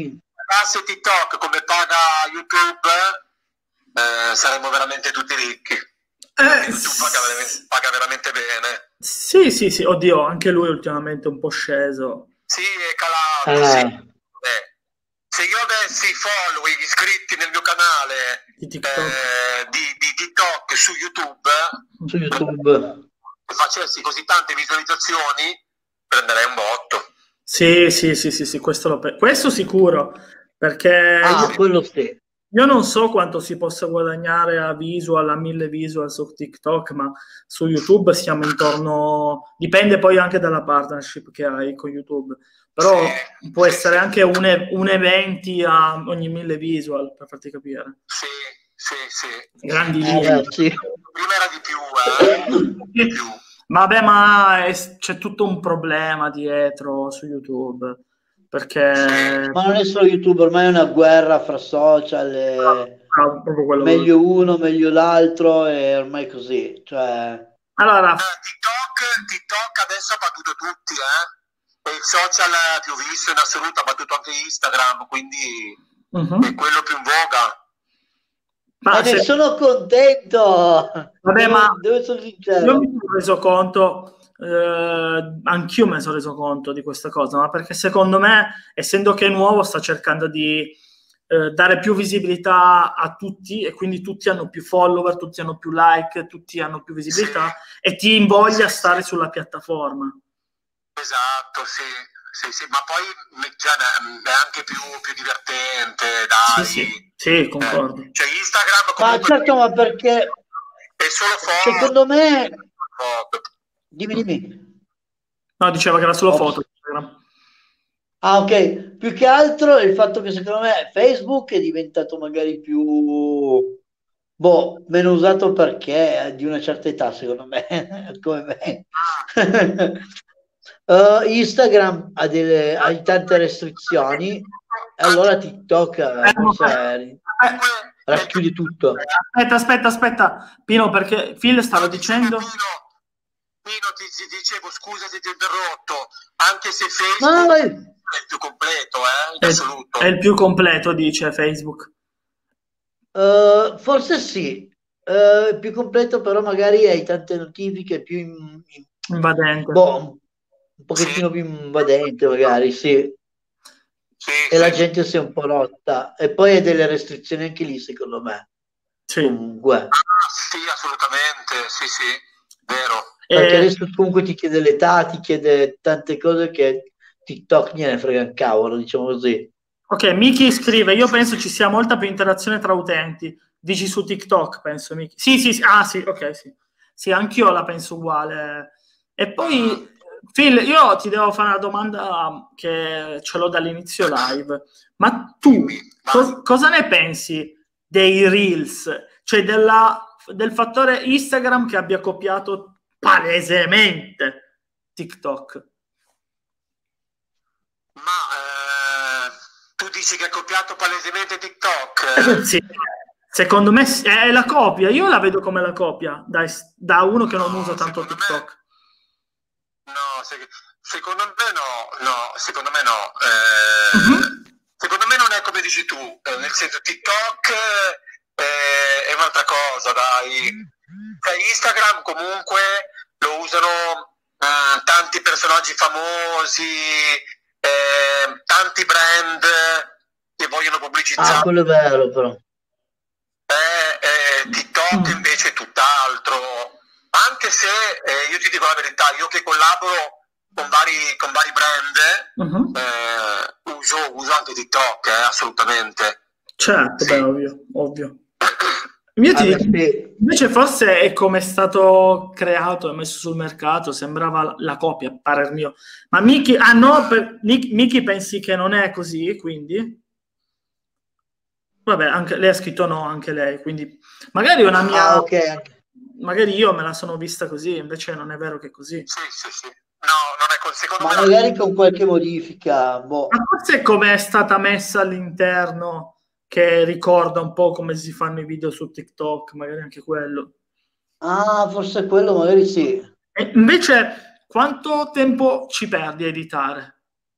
Speaker 3: Se TikTok come paga YouTube, eh, saremmo veramente tutti ricchi.
Speaker 1: Eh,
Speaker 3: YouTube paga veramente, paga veramente bene.
Speaker 1: sì, sì, sì. Oddio, anche lui ultimamente è un po' sceso.
Speaker 3: Sì, è calato,
Speaker 2: Eh.
Speaker 3: sì. Eh, se io avessi i follow iscritti nel mio canale
Speaker 1: Di TikTok.
Speaker 3: eh, di, di TikTok su YouTube,
Speaker 2: Su YouTube.
Speaker 3: se facessi così tante visualizzazioni, prenderei un botto.
Speaker 1: Sì, sì, sì, sì, sì, questo, lo pe- questo sicuro, perché
Speaker 2: Ah,
Speaker 1: io,
Speaker 2: quello sì.
Speaker 1: io non so quanto si possa guadagnare a visual, a mille visual su TikTok, ma su YouTube siamo intorno, dipende poi anche dalla partnership che hai con YouTube, però
Speaker 3: Sì,
Speaker 1: può
Speaker 3: sì,
Speaker 1: essere
Speaker 3: sì.
Speaker 1: anche un, e- un eventi a ogni mille visual, per farti capire.
Speaker 3: Sì, sì, sì.
Speaker 1: Grandi
Speaker 2: Eh,
Speaker 1: linee.
Speaker 2: beh, sì.
Speaker 3: Prima era di più, eh? Di più.
Speaker 1: Vabbè, ma è- c'è tutto un problema dietro su YouTube, perché
Speaker 2: Ma non è solo YouTube, ormai è una guerra fra social, e
Speaker 1: ah, proprio quello.
Speaker 2: meglio uno, meglio l'altro, e ormai così. Cioè,
Speaker 1: Allora,
Speaker 3: Eh, TikTok, TikTok adesso ha battuto tutti, eh? È il social più visto in assoluto, ha battuto anche Instagram, quindi
Speaker 1: mhm.
Speaker 3: è quello più in voga.
Speaker 1: Ma
Speaker 2: e ne
Speaker 1: se-
Speaker 2: sono contento.
Speaker 1: Vabbè,
Speaker 2: devo,
Speaker 1: ma
Speaker 2: devo essere
Speaker 1: io
Speaker 2: sincero.
Speaker 1: mi sono reso conto, eh, anch'io mi sono reso conto di questa cosa, ma perché secondo me, essendo che è nuovo, sta cercando di eh, dare più visibilità a tutti e quindi tutti hanno più follower, tutti hanno più like, tutti hanno più visibilità e ti invoglia a stare sulla piattaforma.
Speaker 3: Esatto, sì, sì, sì, ma poi cioè, è anche più, più divertente, dai.
Speaker 1: Sì, sì, sì, concordo.
Speaker 3: Eh, cioè Instagram
Speaker 2: Ma
Speaker 3: comunque
Speaker 2: certo, ma perché
Speaker 3: è solo foto.
Speaker 2: secondo me...
Speaker 3: foto.
Speaker 2: Dimmi, dimmi.
Speaker 1: No, diceva che era solo
Speaker 2: Ops.
Speaker 1: foto.
Speaker 2: Ah, ok. Più che altro è il fatto che secondo me Facebook è diventato magari più... Boh, meno usato perché è di una certa età, secondo me, come me. Uh, Instagram ha, delle, ha tante restrizioni, e allora TikTok eh,
Speaker 1: Eh,
Speaker 2: forse
Speaker 1: eh,
Speaker 2: racchiude tutto.
Speaker 1: Aspetta, aspetta, aspetta, Pino, perché Phil stava dicendo...
Speaker 3: Pino, ti, ti dicevo, scusa se ti ho interrotto, anche se Facebook
Speaker 2: No, no,
Speaker 3: è il più completo, eh, in
Speaker 1: è,
Speaker 3: assoluto.
Speaker 1: È il più completo, dice Facebook.
Speaker 2: Uh, forse sì, uh, più completo, però magari hai tante notifiche più in, in,
Speaker 1: invadente.
Speaker 2: Boh, un pochettino
Speaker 3: Sì.
Speaker 2: più invadente, magari, sì.
Speaker 3: Sì,
Speaker 2: E
Speaker 3: sì.
Speaker 2: la gente si è un po' rotta. E poi hai delle restrizioni anche lì, secondo me.
Speaker 1: Sì.
Speaker 2: Comunque.
Speaker 3: Ah, sì, assolutamente, sì, sì, vero.
Speaker 2: Perché
Speaker 1: E...
Speaker 2: adesso comunque ti chiede l'età, ti chiede tante cose che TikTok gliene frega un cavolo, diciamo così.
Speaker 1: Ok, Miki scrive, io penso ci sia molta più interazione tra utenti. Dici su TikTok, penso, Miki. Sì, sì, sì, ah sì, ok, sì. Sì, anch'io la penso uguale. E poi, Phil, io ti devo fare una domanda che ce l'ho dall'inizio live. Ma tu, co- cosa ne pensi dei Reels? Cioè della, del fattore Instagram che abbia copiato palesemente TikTok?
Speaker 3: Ma eh, tu dici che ha copiato palesemente TikTok?
Speaker 1: Sì, secondo me è la copia. Io la vedo come la copia da, da uno che
Speaker 3: No,
Speaker 1: non usa tanto
Speaker 3: secondo
Speaker 1: TikTok.
Speaker 3: Me, no, se, secondo me no, no, secondo me no. Eh,
Speaker 1: Mhm.
Speaker 3: Secondo me non è come dici tu, eh, nel senso TikTok eh, è un'altra cosa, dai. Cioè, Instagram comunque lo usano eh, tanti personaggi famosi, eh, tanti brand che vogliono pubblicizzare.
Speaker 2: Ah, quello è vero, però.
Speaker 3: Eh, eh, TikTok
Speaker 1: Mm.
Speaker 3: invece è tutt'altro. Anche se eh, io ti dico la verità, io che collaboro con vari, con vari brand,
Speaker 1: Mhm.
Speaker 3: eh, uso, uso anche TikTok, eh, assolutamente.
Speaker 1: Certo,
Speaker 3: Sì.
Speaker 1: beh, ovvio, ovvio. Io ti
Speaker 2: Ah, beh,
Speaker 1: dico,
Speaker 2: sì.
Speaker 1: invece forse è come è stato creato e messo sul mercato, sembrava la, la copia, a parer mio. Ma Miki, ah no, per, Miki, Miki pensi che non è così, quindi? Vabbè, anche, lei ha scritto no, anche lei, quindi magari una mia...
Speaker 2: Ah, ok.
Speaker 1: Magari io me la sono vista così, invece non è vero che è così.
Speaker 3: Sì, sì, sì. No, non è così. Secondo
Speaker 2: Ma
Speaker 3: me
Speaker 2: magari con qualche modifica, boh.
Speaker 1: Ma forse come è stata messa all'interno, che ricorda un po' come si fanno i video su TikTok, magari anche quello.
Speaker 2: Ah, forse quello magari sì.
Speaker 1: E invece, quanto tempo ci perdi a editare?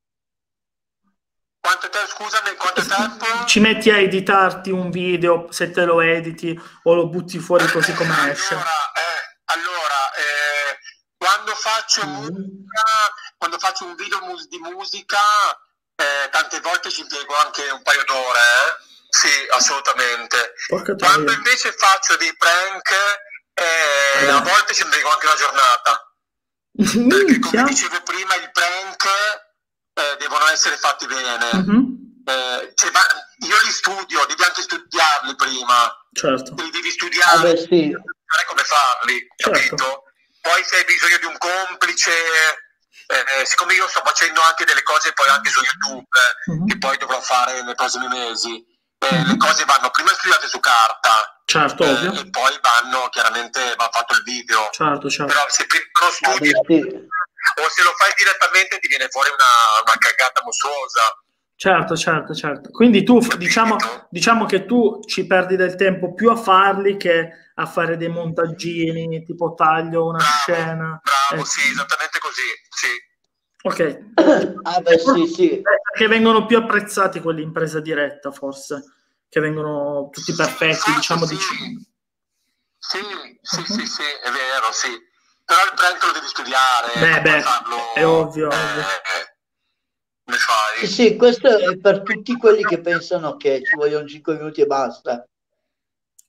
Speaker 3: Quanto tempo, scusami, quanto tempo?
Speaker 1: Ci metti a editarti un video, se te lo editi, o lo butti fuori così come esce?
Speaker 3: Allora, eh, allora eh, quando faccio
Speaker 2: Mm.
Speaker 3: musica, quando faccio un video mus- di musica, eh, tante volte ci impiego anche un paio d'ore, eh? Sì, assolutamente.
Speaker 1: Porca
Speaker 3: Quando
Speaker 1: troia.
Speaker 3: invece faccio dei prank, eh, a volte ci impiego anche una giornata. Perché come
Speaker 1: Minchia.
Speaker 3: dicevo prima, i prank eh, devono essere fatti bene.
Speaker 1: Mhm.
Speaker 3: Eh, cioè, ma io li studio, devi anche studiarli prima.
Speaker 1: Certo.
Speaker 3: Li devi
Speaker 2: Ah,
Speaker 3: studiare,
Speaker 2: beh, sì.
Speaker 3: sapere come farli, capito?
Speaker 1: Certo.
Speaker 3: Poi se hai bisogno di un complice, eh, siccome io sto facendo anche delle cose poi anche su YouTube, eh,
Speaker 1: Mhm.
Speaker 3: che poi dovrò fare nei prossimi mesi, eh,
Speaker 1: Mhm.
Speaker 3: le cose vanno prima studiate su carta,
Speaker 1: Certo,
Speaker 3: eh,
Speaker 1: ovvio.
Speaker 3: e poi vanno, chiaramente va fatto il video.
Speaker 1: Certo, certo.
Speaker 3: Però se prima non
Speaker 2: Ah,
Speaker 3: studi,
Speaker 2: beh, sì.
Speaker 3: o se lo fai direttamente ti viene fuori una, una cagata mostruosa.
Speaker 1: Certo, certo, certo. Quindi tu,
Speaker 3: Capito?
Speaker 1: diciamo, diciamo che tu ci perdi del tempo più a farli che a fare dei montaggini, tipo taglio una
Speaker 3: Bravo,
Speaker 1: scena.
Speaker 3: bravo,
Speaker 1: Ecco.
Speaker 3: sì, esattamente così, sì.
Speaker 1: Ok.
Speaker 2: Ah, beh, sì, sì.
Speaker 1: Perché vengono più apprezzati quelli in presa diretta, forse, che vengono tutti perfetti,
Speaker 3: Forse
Speaker 1: diciamo,
Speaker 3: sì.
Speaker 1: di...
Speaker 3: Sì, sì,
Speaker 1: Mhm.
Speaker 3: sì, sì, è vero, sì. Però il prank lo devi studiare,
Speaker 1: Beh,
Speaker 3: non
Speaker 1: beh,
Speaker 3: puoi farlo,
Speaker 1: è ovvio,
Speaker 3: eh,
Speaker 1: ovvio.
Speaker 3: come
Speaker 2: Sì,
Speaker 3: fai?
Speaker 2: sì, questo è per tutti quelli che pensano che ci vogliono cinque minuti e basta.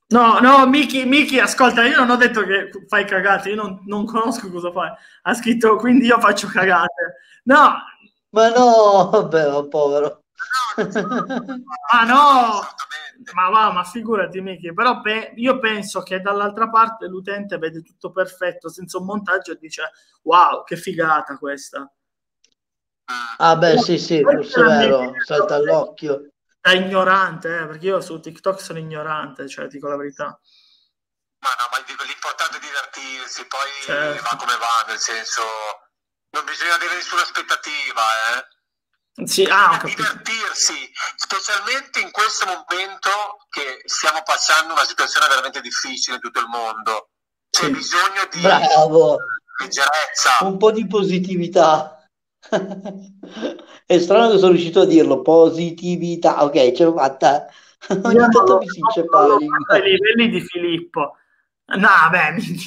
Speaker 1: No, no, Miki, Miki, ascolta, io non ho detto che fai cagate, io non, non conosco cosa fai. Ha scritto, quindi io faccio cagate. No,
Speaker 2: Ma no, vabbè, ma povero.
Speaker 1: ma no, ma va, ma figurati Miki, però pe- io penso che dall'altra parte l'utente vede tutto perfetto, senza un montaggio e dice, wow, che figata questa.
Speaker 2: Ah beh, sì, sì,
Speaker 1: Questa
Speaker 2: forse
Speaker 1: è
Speaker 2: è
Speaker 1: la mia
Speaker 2: vero,
Speaker 1: idea
Speaker 2: salta all'occhio.
Speaker 1: da ignorante, eh, perché io su TikTok sono ignorante, cioè dico la verità.
Speaker 3: Ma no, ma dico, l'importante è divertirsi, poi
Speaker 1: Certo.
Speaker 3: va come va, nel senso, non bisogna avere nessuna aspettativa, eh.
Speaker 1: Sì, ah, ho capito.
Speaker 3: Divertirsi, specialmente in questo momento che stiamo passando una situazione veramente difficile in tutto il mondo. C'è
Speaker 1: Sì.
Speaker 3: bisogno di
Speaker 2: Bravo,
Speaker 3: leggerezza.
Speaker 2: un po' di positività. È strano che sono riuscito a dirlo, positività. Ok, ce l'ho fatta. Ogni
Speaker 1: Io non
Speaker 2: tanto
Speaker 1: l'ho,
Speaker 2: mi si
Speaker 1: non
Speaker 2: inceppa la
Speaker 1: l'ho
Speaker 2: lingua.
Speaker 1: fatto ai livelli di Filippo. No, beh, mi-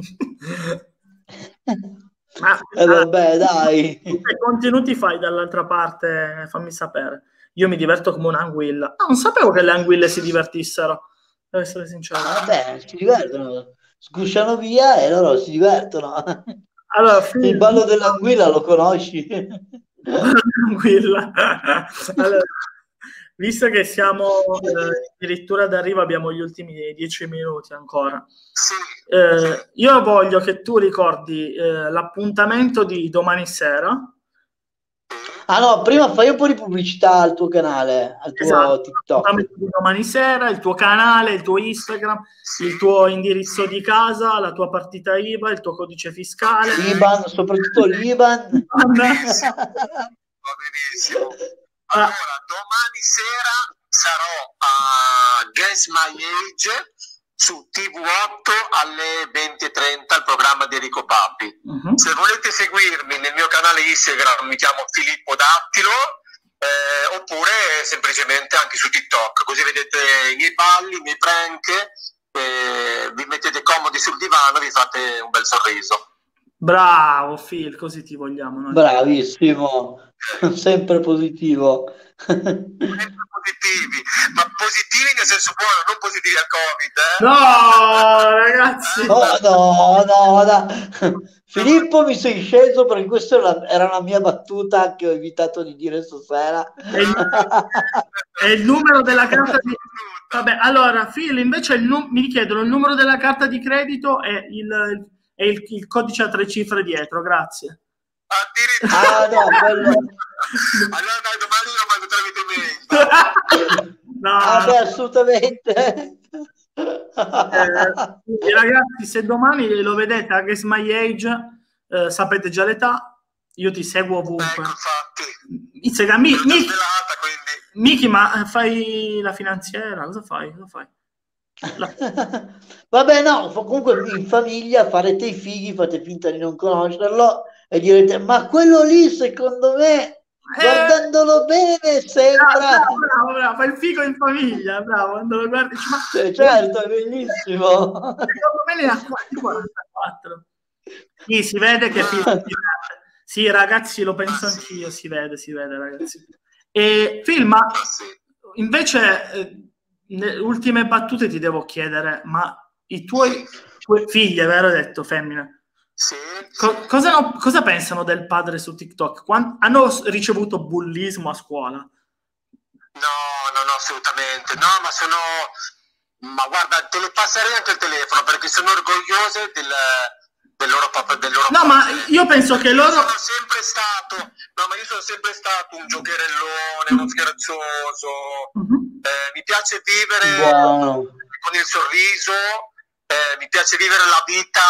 Speaker 1: ma
Speaker 2: E
Speaker 1: allora,
Speaker 2: vabbè, dai.
Speaker 1: che contenuti fai dall'altra parte? Fammi sapere. Io mi diverto come un'anguilla. Ah, non sapevo che le anguille si divertissero, devo essere sincero.
Speaker 2: Vabbè, si divertono. Sgusciano via e loro si divertono.
Speaker 1: Allora,
Speaker 2: Il
Speaker 1: Phil,
Speaker 2: ballo dell'anguilla lo conosci?
Speaker 1: tranquilla. Allora, visto che siamo eh, addirittura d'arrivo, abbiamo gli ultimi dieci minuti ancora.
Speaker 3: Sì.
Speaker 1: Eh, io voglio che tu ricordi eh, l'appuntamento di domani sera.
Speaker 2: Ah no, prima fai un po' di pubblicità al tuo canale, al tuo
Speaker 1: Esatto,
Speaker 2: TikTok.
Speaker 1: l'appuntamento di domani sera, il tuo canale, il tuo Instagram, il tuo indirizzo di casa, la tua partita I V A, il tuo codice fiscale.
Speaker 2: L'I B A N, soprattutto l'I B A N.
Speaker 3: Va benissimo. Va benissimo. Allora, domani sera sarò a Guess My Age su T V otto alle venti e trenta, il programma di Enrico Papi. Uh-huh. Se volete seguirmi nel mio canale Instagram mi chiamo Filippo Dattilo, eh, oppure semplicemente anche su TikTok, così vedete i miei balli, i miei prank, eh, vi mettete comodi sul divano e vi fate un bel sorriso.
Speaker 1: Bravo Phil, così ti vogliamo noi.
Speaker 2: Bravissimo, sempre positivo.
Speaker 3: Sempre positivi, ma positivi nel senso buono, non positivi al Covid, eh?
Speaker 1: No, ragazzi!
Speaker 2: Oh, no, no, no. Filippo, mi sei sceso perché questa era una mia battuta che ho evitato di dire stasera.
Speaker 1: È il, è il numero della carta di... Vabbè, allora, Phil, invece il num... mi chiedono il numero della carta di credito e il, e il, il codice a tre cifre dietro, grazie.
Speaker 3: Addirittura.
Speaker 2: Ah, no, quello...
Speaker 3: Allora dai, domani lo mando tramite mail.
Speaker 1: No,
Speaker 2: ah, beh, assolutamente.
Speaker 1: Eh, ragazzi, se domani lo vedete a Guess My Age, eh, sapete già l'età, io ti seguo ovunque.
Speaker 3: Ecco, infatti.
Speaker 1: Instagram, mi, mi,
Speaker 3: svelata, quindi.
Speaker 1: Miki, ma fai la finanziera? Cosa fai? Cosa fai? La...
Speaker 2: Vabbè, no, comunque in famiglia farete i fighi, fate finta di non conoscerlo e direte, ma quello lì secondo me, guardandolo eh... bene, sembra...
Speaker 1: Bravo, bravo, bravo, fai il figo in famiglia, bravo, quando lo guardi... Ma...
Speaker 2: Cioè, certo, è bellissimo.
Speaker 1: Secondo me ne ha quarantaquattro. Sì, si vede che... Sì, ragazzi, lo penso anch'io, si vede, si vede, ragazzi. E Filma, invece... Eh, nelle ultime battute ti devo chiedere, ma i tuoi, tuoi figli, vero detto, femmine,
Speaker 3: sì,
Speaker 1: co- cosa, no, cosa pensano del padre su TikTok? Quando, hanno ricevuto bullismo a scuola?
Speaker 3: No, no, no, assolutamente. No, ma sono... Ma guarda, te le passerei anche il telefono, perché sono orgogliose del, del loro papà, del loro
Speaker 1: No,
Speaker 3: padre.
Speaker 1: ma io penso che loro...
Speaker 3: Io sono sempre stato... No, ma io sono sempre stato un giocherellone, uno scherzoso... Uh-huh. Eh, mi piace vivere wow. con il sorriso, eh, mi piace vivere la vita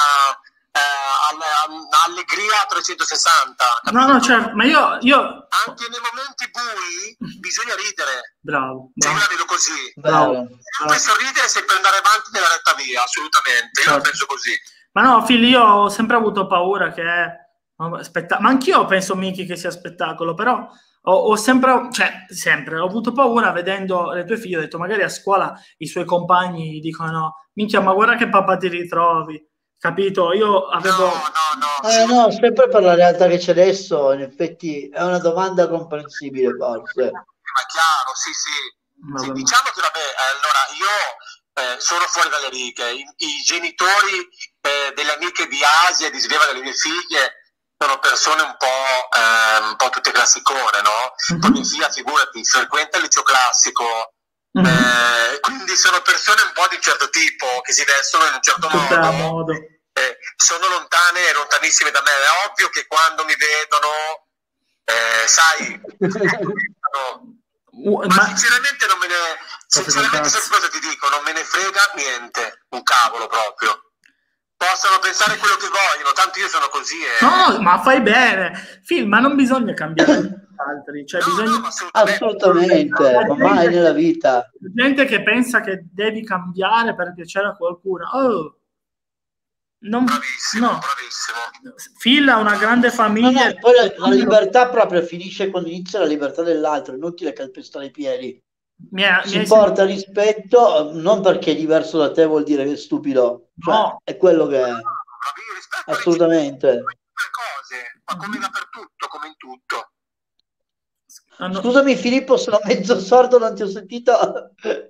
Speaker 3: eh, allegria a trecentosessanta.
Speaker 1: Capito? No, no, certo, ma io, io...
Speaker 3: Anche nei momenti bui bisogna ridere.
Speaker 1: Bravo.
Speaker 3: Cioè, io la vedo così.
Speaker 2: Bravo.
Speaker 3: Sempre sorridere e sempre andare avanti nella retta via, assolutamente. Io certo. la penso così.
Speaker 1: Ma no, Fili, io ho sempre avuto paura che... Spetta- ma anch'io penso, Miki, che sia spettacolo, però... Ho, ho sempre, cioè, sempre, ho avuto paura vedendo le tue figlie, ho detto magari a scuola i suoi compagni dicono minchia, ma guarda che papà ti ritrovi, capito? Io avevo...
Speaker 3: No, no, no.
Speaker 2: Eh, no, sempre per la realtà che c'è adesso, in effetti è una domanda comprensibile forse.
Speaker 3: Ma chiaro, sì, sì. sì diciamo che vabbè, allora io eh, sono fuori dalle righe. I, i genitori eh, delle amiche di Asia e di Sveva, delle mie figlie, sono persone un po', eh, un po' tutte classicone, no?
Speaker 1: Mhm.
Speaker 3: Poi mia figlia, figurati, frequenta il liceo classico,
Speaker 1: Mhm.
Speaker 3: eh, quindi sono persone un po' di un certo tipo, che si vestono in un certo
Speaker 1: Tutto a
Speaker 3: modo,
Speaker 1: modo.
Speaker 3: eh, sono lontane e lontanissime da me. È ovvio che quando mi vedono, eh, sai, no,
Speaker 1: Uh,
Speaker 3: ma,
Speaker 1: ma
Speaker 3: sinceramente non me ne, sinceramente sai cosa ti dico, non me ne frega niente, un cavolo proprio. Possono pensare quello che vogliono, tanto io sono così. E...
Speaker 1: no, ma fai bene, Phil, ma non bisogna cambiare gli altri, cioè
Speaker 3: no,
Speaker 1: bisogna...
Speaker 3: no, ma assolutamente.
Speaker 2: Assolutamente,
Speaker 1: La
Speaker 2: ma mai
Speaker 1: gente-
Speaker 2: nella vita.
Speaker 1: gente che pensa che devi cambiare per piacere a qualcuno. Oh, non,
Speaker 3: Bravissimo,
Speaker 1: no.
Speaker 3: bravissimo.
Speaker 1: Phil ha una grande
Speaker 2: No,
Speaker 1: famiglia.
Speaker 2: no, poi la, la libertà proprio finisce quando inizia la libertà dell'altro, è inutile calpestare i piedi.
Speaker 1: Mi ha- mi
Speaker 2: Si
Speaker 1: hai
Speaker 2: porta rispetto, non perché è diverso da te vuol dire che è stupido, cioè
Speaker 1: No.
Speaker 2: è quello che è,
Speaker 3: Bravi, rispetto
Speaker 2: assolutamente.
Speaker 3: alle cose, ma come dappertutto, come in tutto.
Speaker 1: Hanno-
Speaker 2: Scusami Filippo, sono mezzo sordo, non ti ho sentito.
Speaker 3: Ho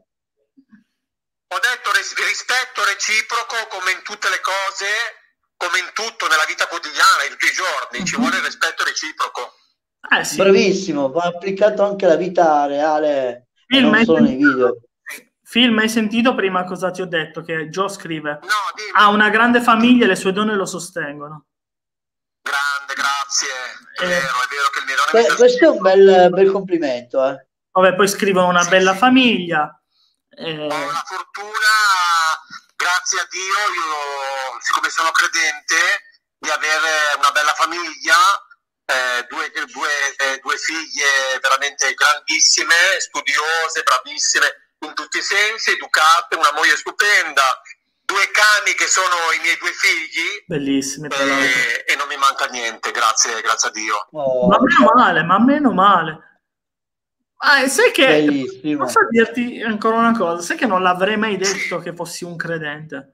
Speaker 3: detto ris- rispetto reciproco come in tutte le cose, come in tutto nella vita quotidiana, in tutti i giorni, ci vuole il rispetto reciproco.
Speaker 1: Eh, sì.
Speaker 2: Bravissimo, va applicato anche alla vita reale e
Speaker 1: Film,
Speaker 2: non
Speaker 1: hai
Speaker 2: solo nei
Speaker 1: sentito-
Speaker 2: video.
Speaker 1: Film, hai sentito prima cosa ti ho detto? Che Joe scrive:
Speaker 3: No, dimmi.
Speaker 1: ha una grande famiglia e le sue donne lo sostengono.
Speaker 3: Grande, grazie. È
Speaker 1: Eh.
Speaker 3: vero, è vero che il mio nome
Speaker 2: Que-
Speaker 3: mi
Speaker 2: questo è un bel, bel complimento, eh.
Speaker 1: Vabbè, poi scrivono una
Speaker 3: Sì,
Speaker 1: bella
Speaker 3: sì.
Speaker 1: famiglia. Eh,
Speaker 3: Ho la fortuna, grazie a Dio, io siccome sono credente, di avere una bella famiglia, eh, due, due, eh, due figlie veramente grandissime, studiose, bravissime in tutti i sensi, educate, una moglie stupenda, due cani che sono i miei due figli,
Speaker 1: bellissimi, tra l'altro.
Speaker 3: e, e non mi manca niente, grazie, grazie a Dio.
Speaker 2: Oh,
Speaker 1: Ma meno male, ma meno male. Ah, e sai che
Speaker 2: bellissimo.
Speaker 1: posso dirti ancora una cosa? Sai che non l'avrei mai detto che fossi un credente.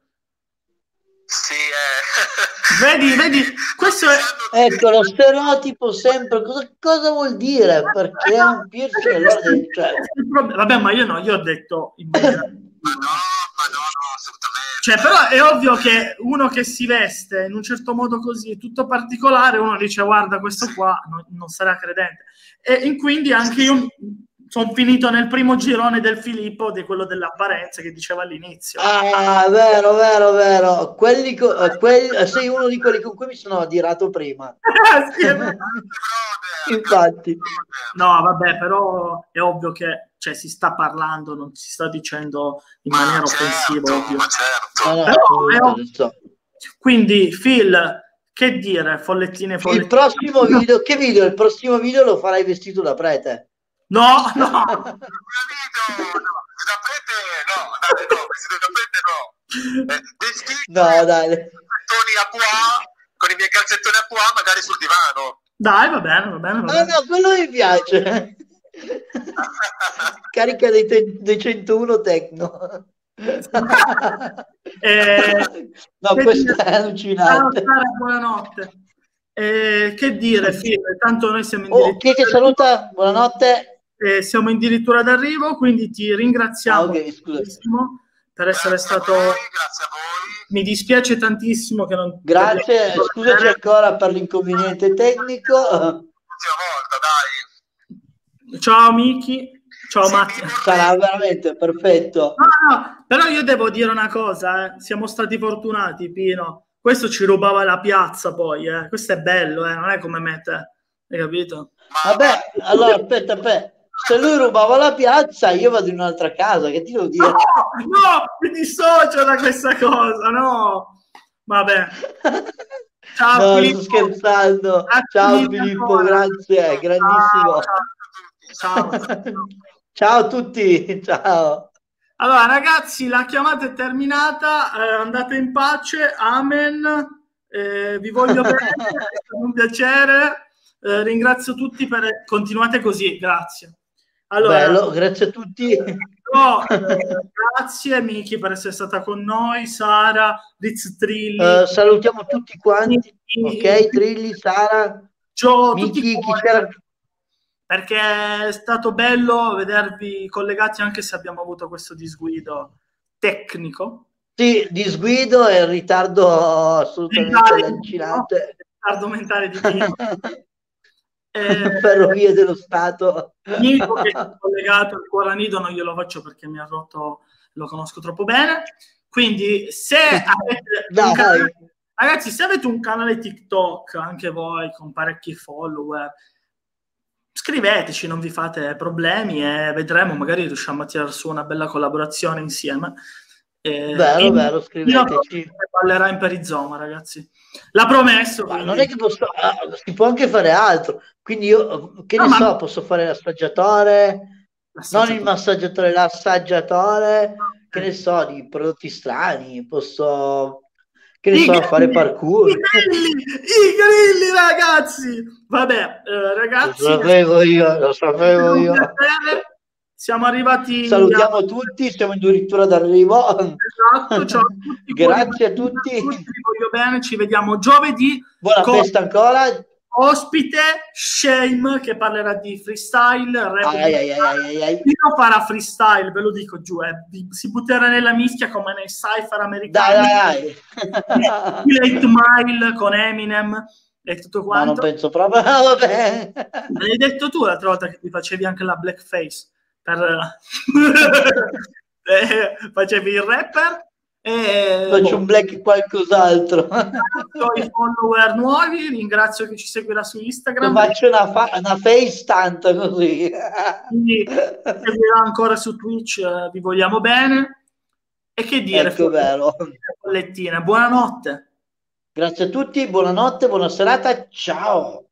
Speaker 3: Sì, eh.
Speaker 1: Vedi, vedi, questo è...
Speaker 2: Ecco, lo stereotipo sempre, cosa, cosa vuol dire? Perché è un piercing, allora devi- cioè,
Speaker 1: Vabbè, ma io no, io ho detto in maniera...
Speaker 3: Ma no, ma no, no, assolutamente.
Speaker 1: Cioè, però è ovvio che uno che si veste in un certo modo così, tutto particolare, uno dice guarda, questo qua non, non sarà credente. E, e quindi anche io sono finito nel primo girone del Filippo, di quello dell'apparenza che diceva all'inizio.
Speaker 2: ah, vero, vero, vero. Quelli co- eh, quelli- sei uno di quelli con cui mi sono adirato prima.
Speaker 1: Sì, è vero.
Speaker 2: Infatti.
Speaker 1: No, vabbè, però è ovvio che cioè, si sta parlando, non si sta dicendo in maniera
Speaker 3: Ma
Speaker 1: offensiva,
Speaker 3: certo,
Speaker 1: ovvio.
Speaker 3: ma certo.
Speaker 2: No, no,
Speaker 1: Però,
Speaker 2: appunto,
Speaker 1: è ovvio.
Speaker 2: lo so.
Speaker 1: Quindi, Phil, che dire, follettine,
Speaker 2: Il
Speaker 1: follettine?
Speaker 2: prossimo video, che video? Il prossimo video lo farai vestito da prete.
Speaker 1: No, no,
Speaker 3: Un video, no, da prete, no, dai, no, vestito da prete no. Eh, vestito
Speaker 2: No, dai.
Speaker 3: calzettoni a pois, con i miei calzettoni a pois, magari sul divano.
Speaker 1: dai, va bene, va bene, va
Speaker 2: Ah,
Speaker 1: bene.
Speaker 2: no, quello mi piace. Carica dei, te- dei centouno Tecno.
Speaker 1: Eh,
Speaker 2: No,
Speaker 1: che
Speaker 2: questo
Speaker 1: dire-
Speaker 2: è
Speaker 1: Ciao
Speaker 2: allucinante.
Speaker 1: Sara, buonanotte. Eh, che dire, Phil, tanto noi siamo in
Speaker 2: Oh, chi è che saluta? Buonanotte.
Speaker 1: eh, siamo addirittura d'arrivo, quindi ti ringraziamo
Speaker 2: Ah, ok, scusa.
Speaker 1: tantissimo per essere
Speaker 3: Grazie
Speaker 1: stato...
Speaker 3: a voi, grazie a voi.
Speaker 1: Mi dispiace tantissimo che non...
Speaker 2: Grazie, scusaci ancora per l'inconveniente tecnico.
Speaker 3: Prossima volta, dai.
Speaker 1: Ciao Miki, ciao
Speaker 3: Sì,
Speaker 1: Matti.
Speaker 3: mi
Speaker 2: Sarà veramente perfetto.
Speaker 1: No, no, però io devo dire una cosa, eh. Siamo stati fortunati, Pino. Questo ci rubava la piazza poi, eh. Questo è bello, eh. Non è come me te, hai capito?
Speaker 2: Vabbè, allora aspetta, aspetta. Se lui rubava la piazza, io vado in un'altra casa, che ti devo dire?
Speaker 1: No, no, mi dissocio da questa cosa, no. Vabbè. Ciao
Speaker 2: No,
Speaker 1: Filippo.
Speaker 2: sto scherzando.
Speaker 1: Grazie
Speaker 2: Ciao
Speaker 1: mille
Speaker 2: Filippo,
Speaker 1: ancora.
Speaker 2: grazie, grandissimo.
Speaker 1: Ciao, ciao.
Speaker 2: Ciao a tutti, ciao.
Speaker 1: Allora ragazzi, la chiamata è terminata, eh, andate in pace, amen, eh, vi voglio bene, è stato un piacere, eh, ringrazio tutti per... continuate così, grazie. Allora,
Speaker 2: Bello, grazie a tutti.
Speaker 1: no, eh, grazie Miki per essere stata con noi, Sara, Riz Trilli,
Speaker 2: Uh, salutiamo tutti quanti.
Speaker 1: Miki,
Speaker 2: Ok, Trilli, Sara,
Speaker 1: Gio, tutti
Speaker 2: Miki, chi
Speaker 1: quanti,
Speaker 2: c'era?
Speaker 1: perché è stato bello vedervi collegati anche se abbiamo avuto questo disguido. tecnico.
Speaker 2: Sì, disguido e ritardo assolutamente
Speaker 1: Mentale,
Speaker 2: allucinante.
Speaker 1: ritardo mentale di Dio. Eh,
Speaker 2: Ferrovie dello Stato.
Speaker 1: Nico che è collegato al Cuoranido non glielo faccio perché mi ha rotto, lo conosco troppo bene. Quindi se avete un canale, ragazzi, se avete un canale TikTok, anche voi con parecchi follower, scriveteci, non vi fate problemi e vedremo, magari riusciamo a tirare su una bella collaborazione insieme. Eh,
Speaker 2: vero,
Speaker 1: in,
Speaker 2: vero, scriveteci.
Speaker 1: Parlerà in perizoma, ragazzi. L'ha promesso.
Speaker 2: Ma non è che posso, ah, si può anche fare altro. Quindi io, che
Speaker 1: no,
Speaker 2: ne
Speaker 1: ma...
Speaker 2: so, posso fare l'assaggiatore, non il massaggiatore, l'assaggiatore, che ne so, di prodotti strani, posso, che ne
Speaker 1: I
Speaker 2: so,
Speaker 1: grilli,
Speaker 2: fare parkour.
Speaker 1: I grilli, i grilli, ragazzi! Vabbè, eh, ragazzi...
Speaker 2: Lo sapevo io, lo sapevo io.
Speaker 1: Siamo arrivati...
Speaker 2: Salutiamo a... tutti, siamo addirittura d'arrivo.
Speaker 1: Esatto, ciao a tutti.
Speaker 2: Grazie a tutti.
Speaker 1: Vi voglio bene, ci vediamo giovedì.
Speaker 2: Buona
Speaker 1: con
Speaker 2: festa ancora.
Speaker 1: Ospite Shame che parlerà di freestyle.
Speaker 2: Ai, ai, ai, ai.
Speaker 1: Chi non farà freestyle, ve lo dico giù, eh, si butterà nella mischia come nei cypher americani.
Speaker 2: Dai, dai.
Speaker 1: Eight Mile con Eminem e tutto quanto.
Speaker 2: Ma non penso proprio. Vabbè.
Speaker 1: Me l'hai detto tu l'altra volta che ti facevi anche la blackface. Per... eh, facevi il rapper e
Speaker 2: faccio un black qualcos'altro.
Speaker 1: I follower nuovi, ringrazio chi ci seguirà su Instagram.
Speaker 2: Faccio una, fa- una face tanto così.
Speaker 1: Quindi seguirà ancora su Twitch, eh, vi vogliamo bene. E che dire,
Speaker 2: ecco, vero.
Speaker 1: Bollettine, buonanotte.
Speaker 2: Grazie a tutti, buonanotte, buona serata, ciao.